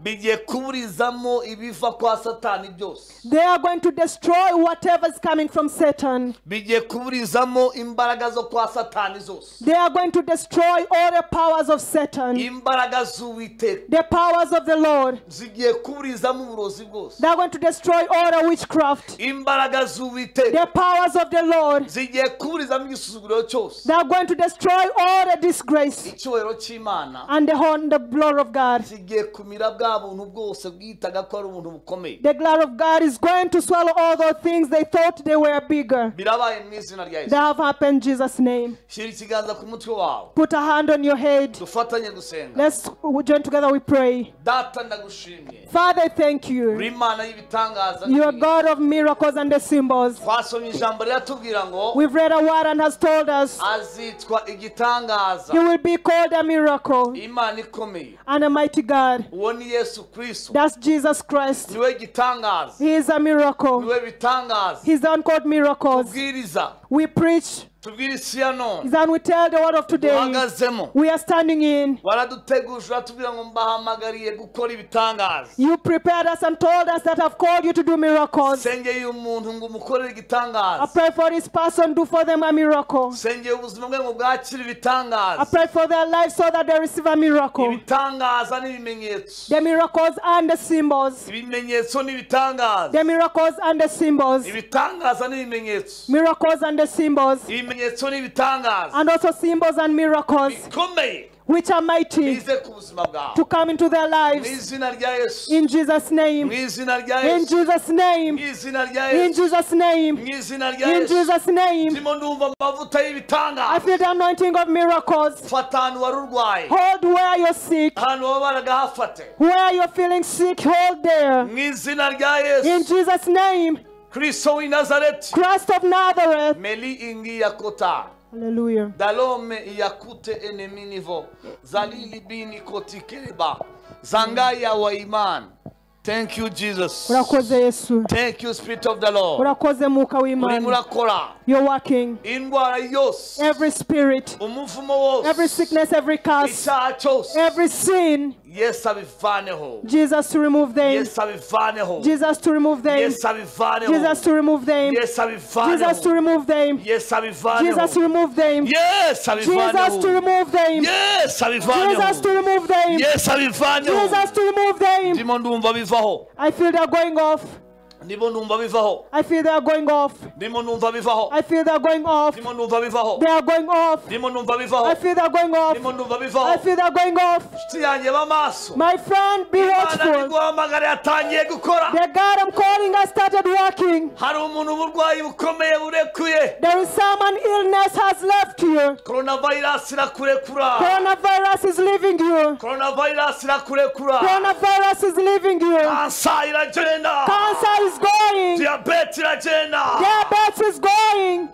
bigiye kuburizamo ibiva kwa Satani byose. They are going to destroy whatever is coming from Satan. Bigiye kuburizamo imbaraga zo kwa Satani zose. They are going to destroy all the powers of Satan. Imbaraga z'Uwiteka. The powers of the Lord. Zigiye kuburizamo uburozi bwose. They are going to destroy all the witchcraft. Imbaraga z'Uwiteka. The powers of the Lord. Zigiye kuburizamo igisuzuguriro cyose. They are going to destroy all the disgrace. Icyubahiro cy'Imana. And the horn, the glory of God. Zigiye kumira bwa buntu bwose bwitaga ko ari ubuntu bukomeye. The glory of God is going to swallow all those things they thought they were bigger. Birabaye mu izina rya Yesu. That have happened in Jesus' name. Shira ikiganza ku mutwe wawe. Put a hand on your head. Dufatanye gusenga. Let's join together, we pray. Data ndagushimye. Father, thank you. Uri Imana y'ibitangaza. You are God of miracles and the symbols. Twasomye ijambo riratubwira ngo We've read a word and has told us azitwa igitangaza. he will be called a miracle Imana ikomeye. and a mighty God. Uwo ni Yesu Kristo. That's Jesus Christ. Niwe gitangaza. He is a miracle. Niwe bitangaza. He's the one called miracles. Tubwiriza. We preach, Tubwire isi ya none. and we tell the word of today. Duhagazemo. We are standing in. Waraduteguje uratubwira ngo mbahamagariye gukora ibitangaza. You prepared us and told us that I've called you to do miracles. Sengeye umuntu ngo umukorere I igitangaza. pray for this person, do for them a miracle. Sengeye ubuzima bwe ngo bwakire I ibitangaza. pray for their lives so that they receive a miracle. Ibitangaza n'ibimenyetso. The miracles and the symbols. Ibimenyetso n'ibitangaza. The miracles and the symbols. Ibitangaza n'ibimenyetso. Miracles and the symbols. Ibimenyetso n'ibitangaza. And also symbols and miracles Bikomeye. which are mighty Bize ku buzima bwawe. to come into their Mu lives. izina rya Yesu. In Jesus' Mu name. izina rya In Yesu. Jesus' name. Mu izina rya In Yesu. Jesus' name. Mu izina rya In Yesu. Jesus' name. Ndimo ndumva amavuta I y'ibitangaza. feel the anointing of miracles. Fata ahantu wari urwaye. Hold where you're sick. Ahantu wabaraga hafate. Where you're feeling sick, hold there. Mu izina rya In Yesu. Jesus' name. Kristo w'i Nazareti. Christ of Nazareth. Meli ingi yakota. Hallelujah. Dalome yakute eneminivo. Zalili bini kotikeleba. Zangaya wa iman. Thank you, Jesus. Urakoze Yesu. Thank you, Spirit of the Lord. Urakoze Mwuka Urimo w'Imana. urakora. You're working. Indwara yose. Every spirit, Umuvumo wose. every sickness, every curse, Icyaha cyose. every sin, Yesu abivaneho. Jesus to remove them. Yesu abivaneho. Jesus to remove them. Yesu abivaneho. Jesus to remove them. Yesu abivaneho. Jesus to remove them. Yesu abivaneho. Jesus to remove them. Yes, abivaneho. Jesus to remove them. Yes, abivaneho. Jesus to remove them. Yes, abivaneho. Jesus to remove them. Ndimo ndumva bivaho. I feel they're going off. Ndimo ndumva bivaho. I feel they're going off. Ndimo ndumva bivaho. I feel they're going off. Ndimo ndumva bivaho. They are going off. Ndimo ndumva bivaho. I feel they're going off. Ndimo ndumva I bivaho. feel they're going off. Nshuti yanjye b'amaso. My friend, be Imana watchful. niguhamagara yatangiye gukora. The God I'm calling has started working. Hari umuntu uburwayi bukomeye burekuye. There is someone illness has left you. Coronavirus irakurekura. Coronavirus is leaving you. Coronavirus irakurekura. Coronavirus is leaving you. Kansa iragenda. Cancer is going. Diabetes iragenda. Diabetes is going.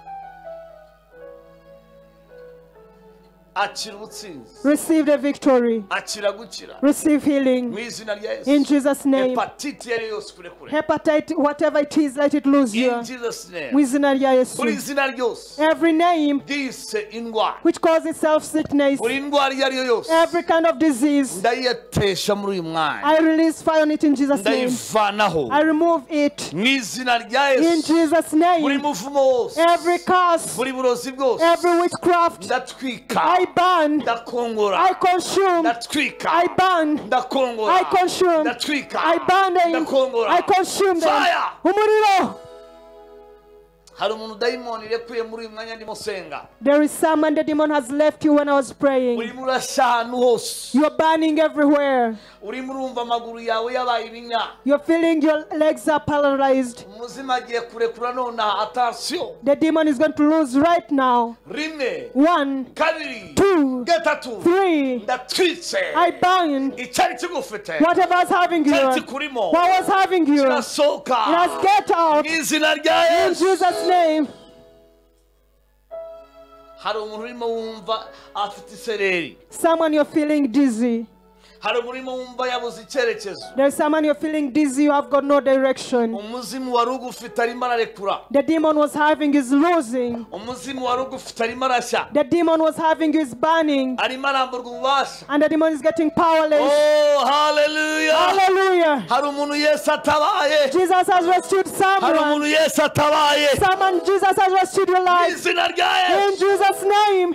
Akira ubutsinzi. Receive the victory. Akira gukira. Receive healing. Mu izina rya Yesu. In Jesus' name. Hepatite iyo ari yo yose kurekure. Hepatitis, whatever it is, let it lose you. In Jesus' name. Mu izina rya Yesu. Buri izina ryose. Every name Dise indwara. which causes itself sickness, Buri indwara iyo ari yo yose. every kind of disease, Ndayitesha muri uyu mwanya. I release fire on it in Jesus' name. Ndayivanaho. I remove it Mu izina rya in Yesu. Jesus' Buri name. muvumo wose. Every curse, Buri burozi bwose. every witchcraft, Ndatwika. I burn, Ndakongora. I consume, Ndatwika. I burn, Ndakongora. I consume, Ndatwika. I burn them, Ndakongora. I consume them. Fire. Umuriro. Hari umuntu dayimoni irekuye muri uyu mwanya ndimo senga. There is someone the demon has left you when I was praying. Urimo urashya ahantu hose. You're burning everywhere. Urimo urumva amaguru yawe yabaye ibinya. You're feeling your legs are paralyzed. Umuzima agiye kurekura nonaha. Attention. The demon is going to lose right now. Rimwe. One, Kabiri. two, Gatatu. three. Ndatwitse. I bind Icyari kigufite. whatever's having you. Icyari What kikurimo. was having you? It Kirasohoka. has get out Mu izina rya in Yesu. Jesus' name. Hari umuntu urimo wumva afite isereri. Someone you're feeling dizzy. hari umurimo wumva yabuze icyerekezo. There's someone you're feeling dizzy, you have got no direction. umuzimu wari ugufite arimo ararekura. The demon was having his losing. umuzimu wari ugufite arimo arashya. The demon was having his burning. arimo aramburwa ububasha. And the demon is getting powerless. Oh, hallelujah. Hallelujah. hari umuntu Yesu atabaye. Jesus has rescued hari someone. umuntu Yesu atabaye. Someone, Jesus has rescued your life. izina rya Yesu. In Jesus' name.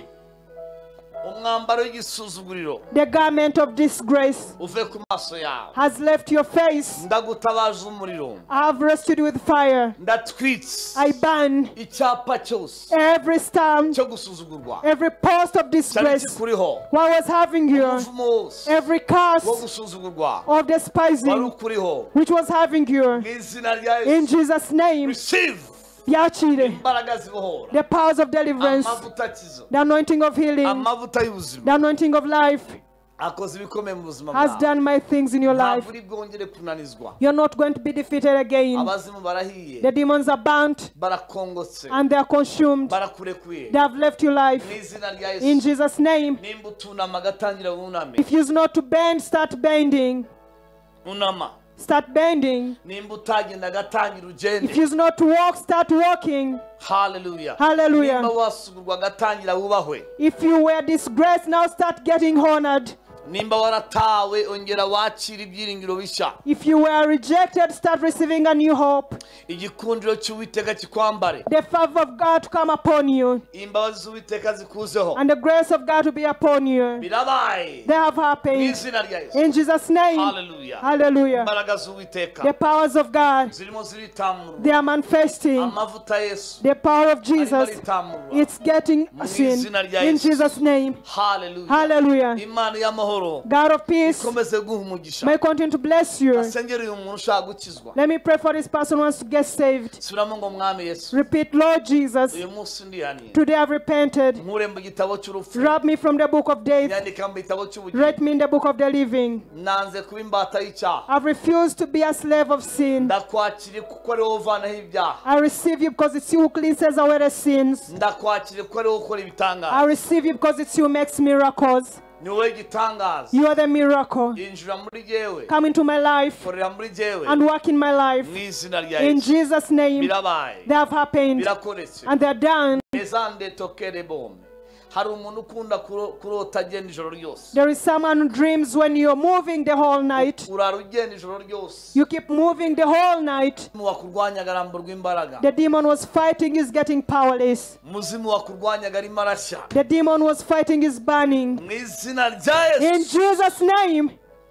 umwambaro w'igisuzuguriro The garment of disgrace uve ku maso yawe. has left your face. ndagutabaza umuriro. I have rescued you with fire. ndatwitse I ban icyapa cyose every stamp, cyo gusuzugurwa every post of cyari disgrace. kikuriho. What was having you? umuvumo wose Every curse wo gusuzugurwa of wari despising ukuriho. which was having you. mu izina rya In Yesu. Jesus' name. receive Byakire. imbaraga zibohora. The powers of deliverance. amavuta akiza. The anointing of healing. amavuta y'ubuzima. The anointing of life akoze ibikomeye mu buzima has bwawe. done my things in your life. ntabwo uri bwongere kunanizwa. You're not going to be defeated again. abazimu barahiye. The demons are bound barakongotse. and they are consumed. barakurekuye. They have left your life. mu izina rya In Yesu. Jesus' name. nimba utunama agatangira wuname. If you not to bend, start bending. unama. Start bending. nimba utagenda agatangira If ugende. you not to walk, start walking. haleluya. Hallelujah. nimba wasugurwa agatangira wubahwe. If you were disgraced, now start getting honored. nimba waratawe ongera wakira ibyiringiro bishya. If you were rejected, start receiving a new hope. igikundiro cy'uwiteka kikwambare. The favor of God to come upon you. imbabazi z'uwiteka zikuzeho. And the grace of God to be upon you. birabaye. They have mu happened. izina rya Yesu. In Jesus' name. haleluya. Hallelujah. imbaraga z'uwiteka The powers of God, zirimo ziritamurwa. they are manifesting. amavuta Yesu The power of arimo Jesus, aritamurwa. it's getting Mu seen. izina rya In Yesu. Jesus' name. haleluya. Hallelujah. imana y'amahoro God of peace, ikomeze guha umugisha. may continue to bless you. asengere uyu muntu ushaka gukizwa. Let me pray for this person who wants to get saved. subiramo ngo mwami Yesu. Repeat, Lord Jesus, uyu munsi ndihaniye. today I've repented. nkure mu gitabo cy'urupfu. Rob me from the book of death. nyandika mu gitabo cy'ubugingo. Write me in the book of the living. nanze kuba imbata y'icyaha. I've refused to be a slave of sin. ndakwakiriye kuko ari wowe uvanaho ibyaha. I receive you because it's you who cleanses away the sins. ndakwakiriye kuko ari wowe ukora I ibitangaza. receive you because it's you who makes miracles. ni wowe igitangaza. You are the miracle. injira muri jyewe. Come into my life korera muri jyewe. and work in my life. mu izina rya In Yesu. Jesus' name, birabaye. they have happened birakoretse. and they're done. ezande tokere bombe. hari umuntu ukunda kuro- kurota agenda ijoro ryose. There is someone who dreams when you're moving the whole night. urara ugenda ijoro ryose. You keep moving the whole night. umuzimu wakurwanyaga aramburwa imbaraga. The demon was fighting, is getting powerless. umuzimu wakurwanyaga arimo arashya. The demon was fighting, is burning. mu izina rya In Yesu. Jesus' name,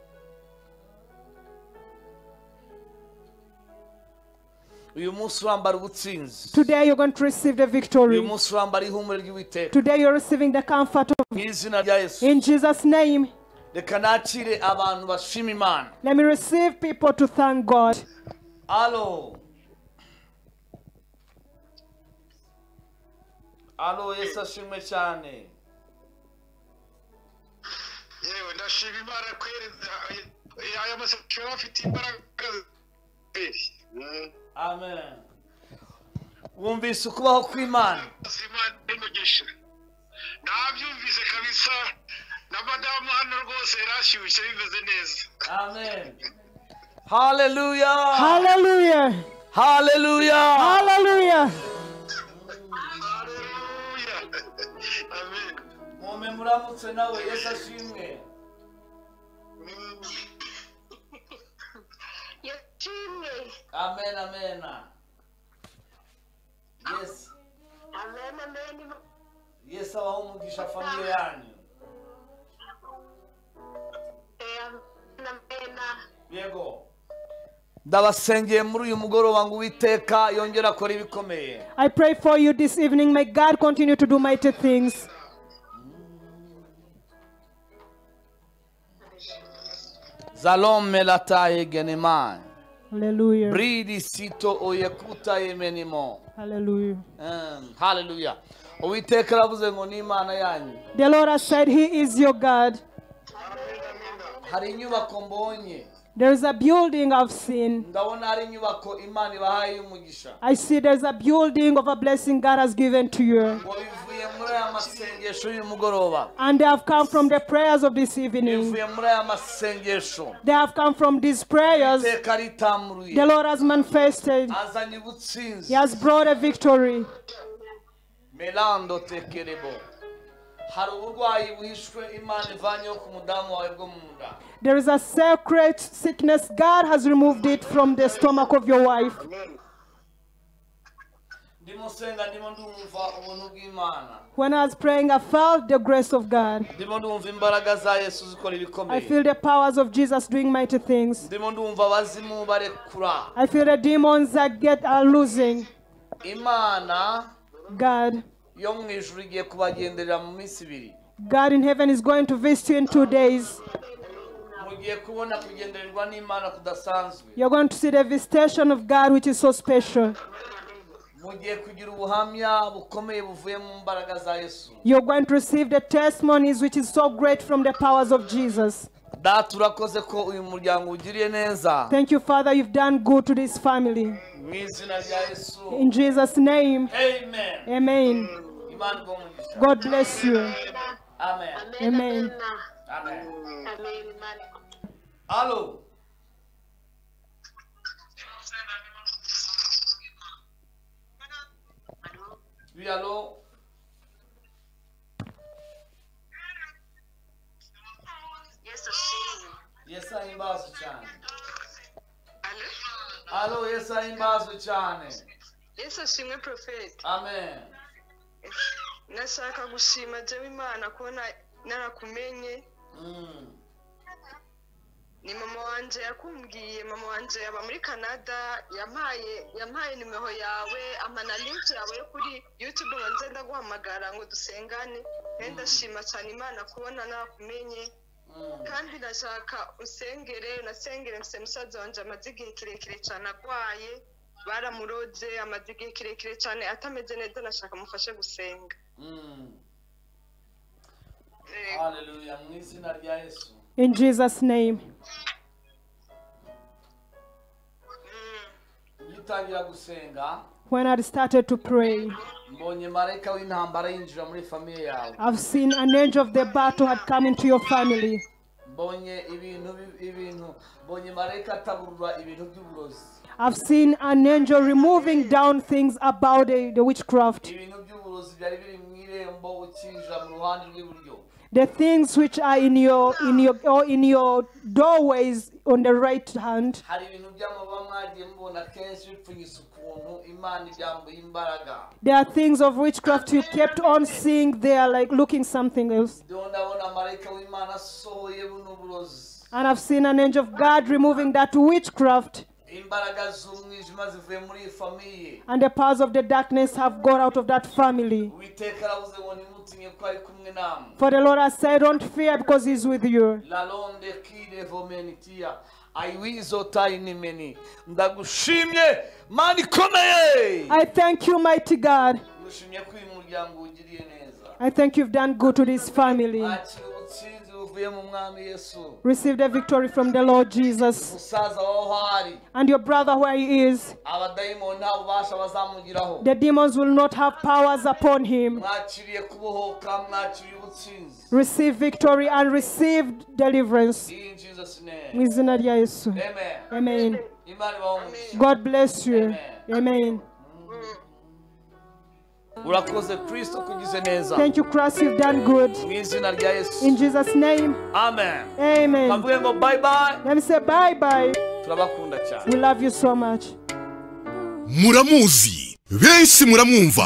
uyu munsi urambara ubutsinzi. today you're going to receive the uyu victory. munsi urambara ihumure ry'uwiteka. Today you're receiving the comfort of. mu izina rya Yesu. In Jesus' name, reka nakire abantu bashima imana. let me receive people to thank God. alo alo Yesu ashimwe cyane. yewe ndashima imana kwereza aya masezerano afite imbaraga. amen. wumvise ukubaho kw'imana. Imana imugisha. nabyumvise kabisa na madamu hano rwose yarashyushye bimeze neza. amen. haleluya. Hallelujah. haleluya. Hallelujah. Haleluya. Amen. mume muramutse nawe Yesu ashimwe. Yashimwe. amen amen. yes Amen, amen. Yesu abaho umugisha famiye yanyu. Amen. yego. ndabasengeye muri uyu mugoroba ngo Uwiteka yongera akora ibikomeye. I pray for you this evening. May God continue to do mighty things. zalome lataye genemai. Hallelujah. bridi sito oyekuta yemenimo. Hallelujah. Um, hallelujah. Uwiteka aravuze ngo ni Imana yanyu. The Lord has said He is your God. hari inyubako mbonye. There is a building I've seen. ndabona hari inyubako Imana ibahaye y'umugisha I see there's a building of a blessing God has given to you. ngo bivuye muri aya masengesho y'umugoroba And they have come from the prayers of this evening. bivuye muri aya masengesho They have come from these prayers. iteka ritamuruye The Lord has manifested. azanye He ubutsinzi has brought a victory. melando tekerebo hari uburwayi buhishwe Imana ivanyeho ku mudamu wawe bwo mu nda There is a secret sickness. God has removed it from the stomach of your wife. ndimo senga ndimo ndumva ubuntu bw'Imana When I was praying, I felt the grace of God. ndimo ndumva imbaraga za Yesu zikora I ibikomeye feel the powers of Jesus doing mighty things. ndimo ndumva abazimu barekura I feel the demons that get are losing. Imana God, yo mu ijuru igiye kubagenderera mu minsi ibiri God in heaven is going to visit you in two days. mugiye kubona kugendererwa n'Imana kudasanzwe You're going to see the visitation of God, which is so special. mugiye kugira ubuhamya bukomeye buvuye mu mbaraga za Yesu You're going to receive the testimonies, which is so great from the powers of Jesus. data urakoze ko uyu muryango ugiriye neza Thank you, Father. You've done good to this family. mu izina rya Yesu In Jesus' name, amen amen. Imana igumugisha God bless you. amen Amen. amen Amen. allo oui allo Yes, ashimwe. Yesu ahimbazwe cyane Alo? allo Yesu ahimbazwe cyane Yes, ashimwe prophet. amen Nashaka gushima jewe Imana kubona narakumenye. mm. Ni mama wanje yakumbwiye, mama wanje aba muri Canada, yampaye yampaye nimero yawe, amana link yawe yo kuri YouTube ngo nze ndaguhamagara ngo dusengane. Kandi ndashima cyane Imana kubona narakumenye. Mm. Kandi ndashaka usengere, unasengere mse musaza wanje amaze igihe kirekire cyane agwaye. Baramuroze amaze igihe kirekire cyane atameze neza, nashaka mufashe gusenga. Mm. Eh, Hallelujah mu izina rya Yesu In Jesus' name. ngitangira gusenga When I started to pray, mbonye marayika w'intambara yinjira muri famiye yawe I've seen an angel of the battle had come into your family. mbonye ibintu bi- ibintu mbonye marayika ataburura ibintu by'uburozi I've seen an angel removing down things about the, the witchcraft. ibintu by'uburozi byari biri mu irembo ukinjira mu ruhande rw'iburyo The things which are in your in your or in your doorways on the right hand. hari ibintu by'amababa mwagiye mubona kenshi bipfunyisa ukuntu Imana ibyambuye imbaraga There are things of witchcraft you kept on seeing there, like looking something else. ndiho ndabona marayika w'Imana asohoye buno burozi And I've seen an angel of God removing that witchcraft, imbaraga z'umwijima zivuye muri iyi famiye and the powers of the darkness have gone out of that family. uwiteka aravuze ngo ntimutinye ko ari kumwe namwe For the Lord has said, don't fear because He's with you. lalonde kide vomenitia aiwizo tainimeni ndagushimye mana ikomeye I thank you, mighty God. ngushimye ko uyu muryango ugiriye neza I thank you've done good to this family. akira ubutsinzi buvuye mu mwami Yesu Receive the victory from the Lord Jesus. musaza waho hari And your brother where he is, abadayimoni nta bubasha bazamugiraho the demons will not have powers upon him. mwakiriye kubohoka mwakiriye ubutsinzi Receive victory and receive deliverance. in Jesus name Mu izina rya Yesu. amen Amen. imana ibahumugisha God bless you. Amen. urakoze Kristo kugize neza Thank you, Christ. You've done good. mu izina rya Yesu In Jesus' name, amen amen. kavuge ngo bye bye Let me say bye bye. turabakunda cyane We love you so much. muramuzi benshi muramwumva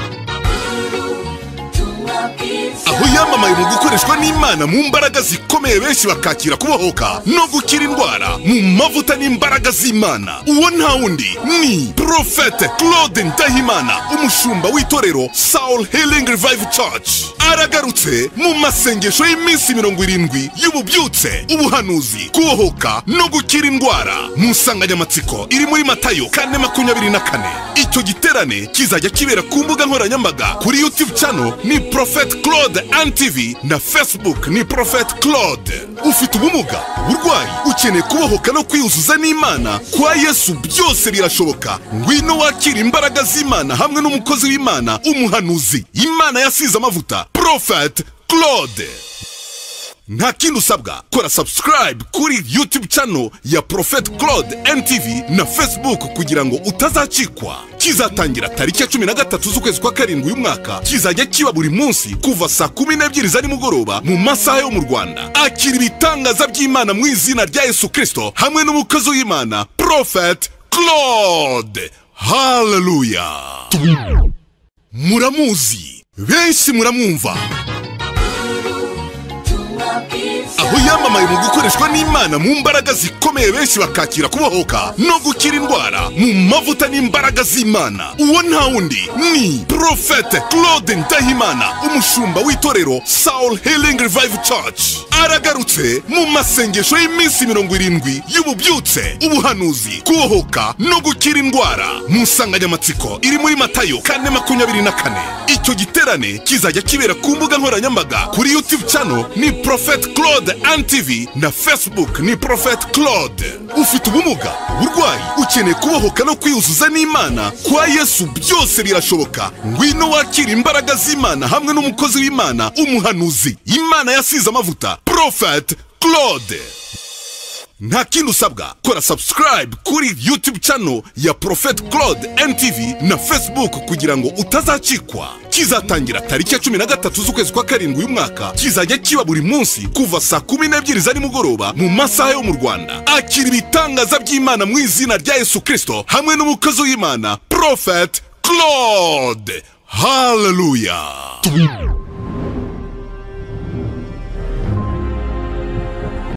aho yamamaye mu gukoreshwa n'Imana mu mbaraga zikomeye benshi bakakira kubohoka no gukira indwara mu mavuta n'imbaraga z'Imana uwo nta wundi ni Prophet Claude Ndahimana umushumba w'itorero Soul Healing Revival Church aragarutse mu masengesho y'iminsi mirongo irindwi y'ububyutse, ubuhanuzi, kubohoka no gukira indwara, mu nsanganyamatsiko iri muri Matayo kane makumyabiri na kane. Icyo giterane kizajya kibera ku mbuga nkoranyambaga, kuri YouTube channel ni Prophet Claude N T V na Facebook ni Prophet Claude. Ufite ubumuga, uburwayi, ukeneye kubohoka no kwiyuzuza n'Imana, kwa Yesu byose birashoboka. Ngwino wakira imbaraga z'Imana hamwe n'umukozi w'Imana, umuhanuzi Imana yasize amavuta, Prophet Claude. Nta kindi usabwa, kora subscribe kuri YouTube channel ya Prophet Claude N T V na Facebook kugira ngo utazacikwa. Kizatangira tariki ya cumi na gatatu z'ukwezi kwa karindwi uyu mwaka, kizajya kiba buri munsi kuva saa kumi n'ebyiri za nimugoroba mu masaha yo mu Rwanda. Akira ibitangaza by'Imana mu izina rya Yesu Kristo hamwe n'umukozi w'Imana Prophet Claude. Hallelujah. Muramuzi, benshi muramwumva, aho yamamaye mu gukoreshwa n'Imana mu mbaraga zikomeye, benshi bakakira kubohoka no gukira indwara mu mavuta n'imbaraga z'Imana. Uwo nta wundi ni Prophet Claude Ndahimana, umushumba w'itorero Soul Healing Revival Church. Aragarutse mu masengesho y'iminsi mirongo irindwi y'ububyutse, ubuhanuzi, kubohoka no gukira indwara, mu nsanganyamatsiko iri muri Matayo kane makumyabiri na kane. Icyo giterane kizajya kibera ku mbuga nkoranyambaga, kuri YouTube channel ni Prophet Claude N T V na Facebook ni Prophet Claude. Ufite ubumuga, uburwayi, ukeneye kubohoka no kwiyuzuza n'Imana, kwa Yesu byose birashoboka. Ngwino wakira imbaraga z'Imana hamwe n'umukozi w'Imana, umuhanuzi Imana yasize amavuta, Prophet Claude. Nta kindi usabwa, kora subscribe kuri YouTube channel ya Prophet Claude N T V na Facebook kugira ngo utazacikwa. Kizatangira tariki ya cumi na gatatu z'ukwezi kwa karindwi uyu mwaka, kizajya kiba buri munsi kuva saa kumi n'ebyiri za nimugoroba mu masaha yo mu Rwanda. Akira ibitangaza by'Imana mu izina rya Yesu Kristo hamwe n'umukozi w'Imana Prophet Claude. Hallelujah.